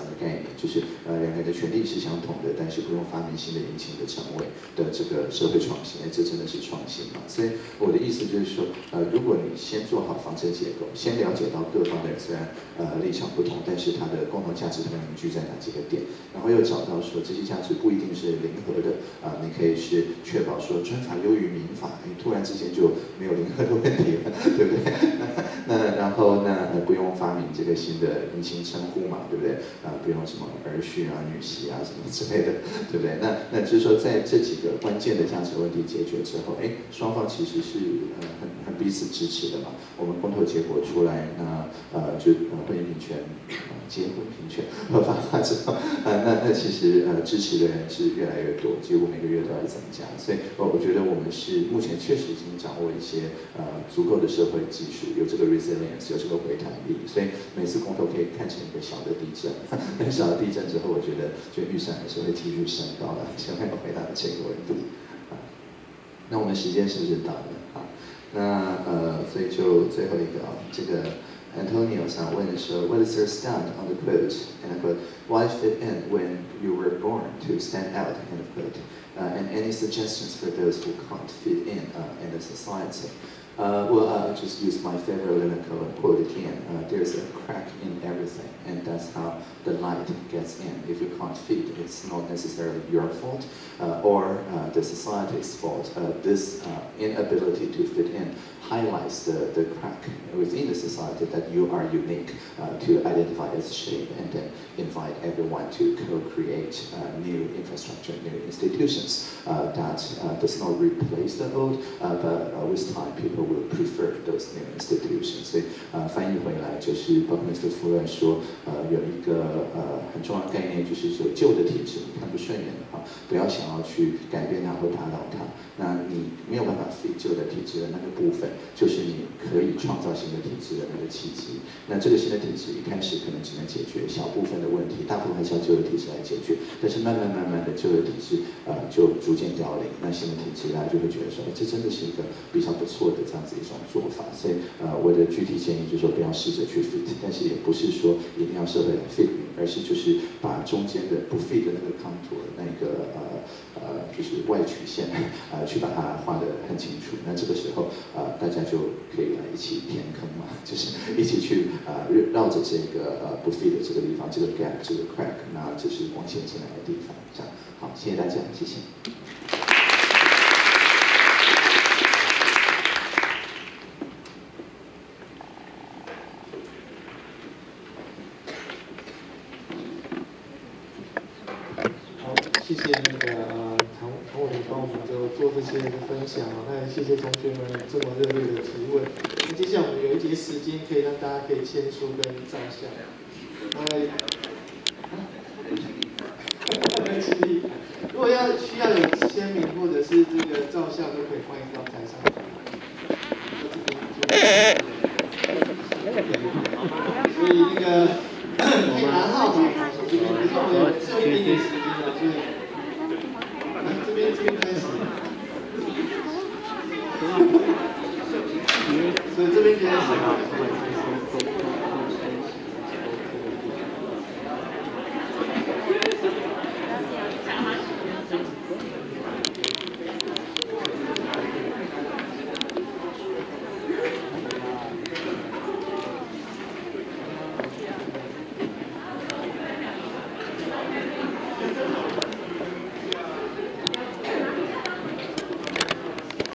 就是呃两个人的权利是相同的，但是不用发明新的引擎的成为的这个社会创新，哎，这真的是创新嘛？所以我的意思就是说，呃，如果你先做好防车结构，先了解到各方的人虽然呃立场不同，但是它的共同价值可能凝聚在哪几个点，然后又找到说这些价值不一定是零和的啊、呃，你可以是确保说专法优于民法，哎，突然之间就没有零和的问题了，对不对？那然后那呃不用发明这个新的明星称呼嘛，对不对？啊、呃，不用什么儿婿啊、女婿啊什么之类的，对不对？那那就是说在这几个关键的价值问题解决之后，哎，双方其实是呃很很彼此支持的嘛。我们公投结果出来，那呃就呃婚姻平权、呃、结婚平权合法化之后，呃那那其实呃支持的人是越来越多，几乎每个月都在增加。所以我我觉得我们是目前确实已经掌握一些呃足够的社会技术，有这个 resilience， 有这个回弹力，所以每次公投可以看成一个小的地震。很小的地震之后，我觉得就预算还是会继续升高的。先没有回答的这个问题。啊，那我们时间是不是到了？啊，那呃，所以就最后一个啊，这个 Antonio 想问说 ，What is your stand on the quote? And I quote, why fit in when you were born to stand out? End of quote. Uh, and any suggestions for those who can't fit in uh, in the society? Uh, well, I'll just use my favorite Lineker quote again. Uh, there's a crack in everything, and that's how the light gets in. If you can't fit, it's not necessarily your fault uh, or uh, the society's fault. Uh, this uh, inability to fit in highlights the, the crack within the society that you are unique uh, to identify as shape, and then invite everyone to co-create uh, new infrastructure, new institutions uh, that uh, does not replace the old, uh, but uh, with time people will prefer those new institutions. 所以呃翻译回来就是包括Mister夫人说，呃有一个呃很重要的概念，就是说旧的体制你看不顺眼的话，不要想要去改变它或打倒它。那你没有办法 fit 旧的体制的那个部分，就是你可以创造新的体制的那个契机。那这个新的体制一开始可能只能解决小部分的问题，大部分还是要旧的体制来解决。但是慢慢慢慢的旧的体制呃就逐渐凋零，那新的体制大家就会觉得说，哎，这真的是一个比较不错的这样子一种做法。所以呃我的具体建议就是说，不要试着去 fit， 但是也不是说一定要社会来 fit 你，而是就是把中间的不 fit 的那个 contour 那个呃呃就是外曲线呃去把它画得很清楚。那这个时候呃大家就可以来一起填坑嘛，就是一起去呃绕着这个呃不 fit 的这个地方，这个 gap， 这个 crack， 那这是光线进来的地方。这样好，谢谢大家，谢谢。 谢谢那个呃唐唐伟帮我们就做这些分享啊，那也谢谢同学们这么热烈的提问。那接下来我们有一节时间可以让大家可以签书跟照相。那如果要需要有签名或者是这个照相，都可以欢迎到台上来。所以那个可以拿号码，这边可是我们有只有一点点时间了，所以。这边这边开始，所以这边开始。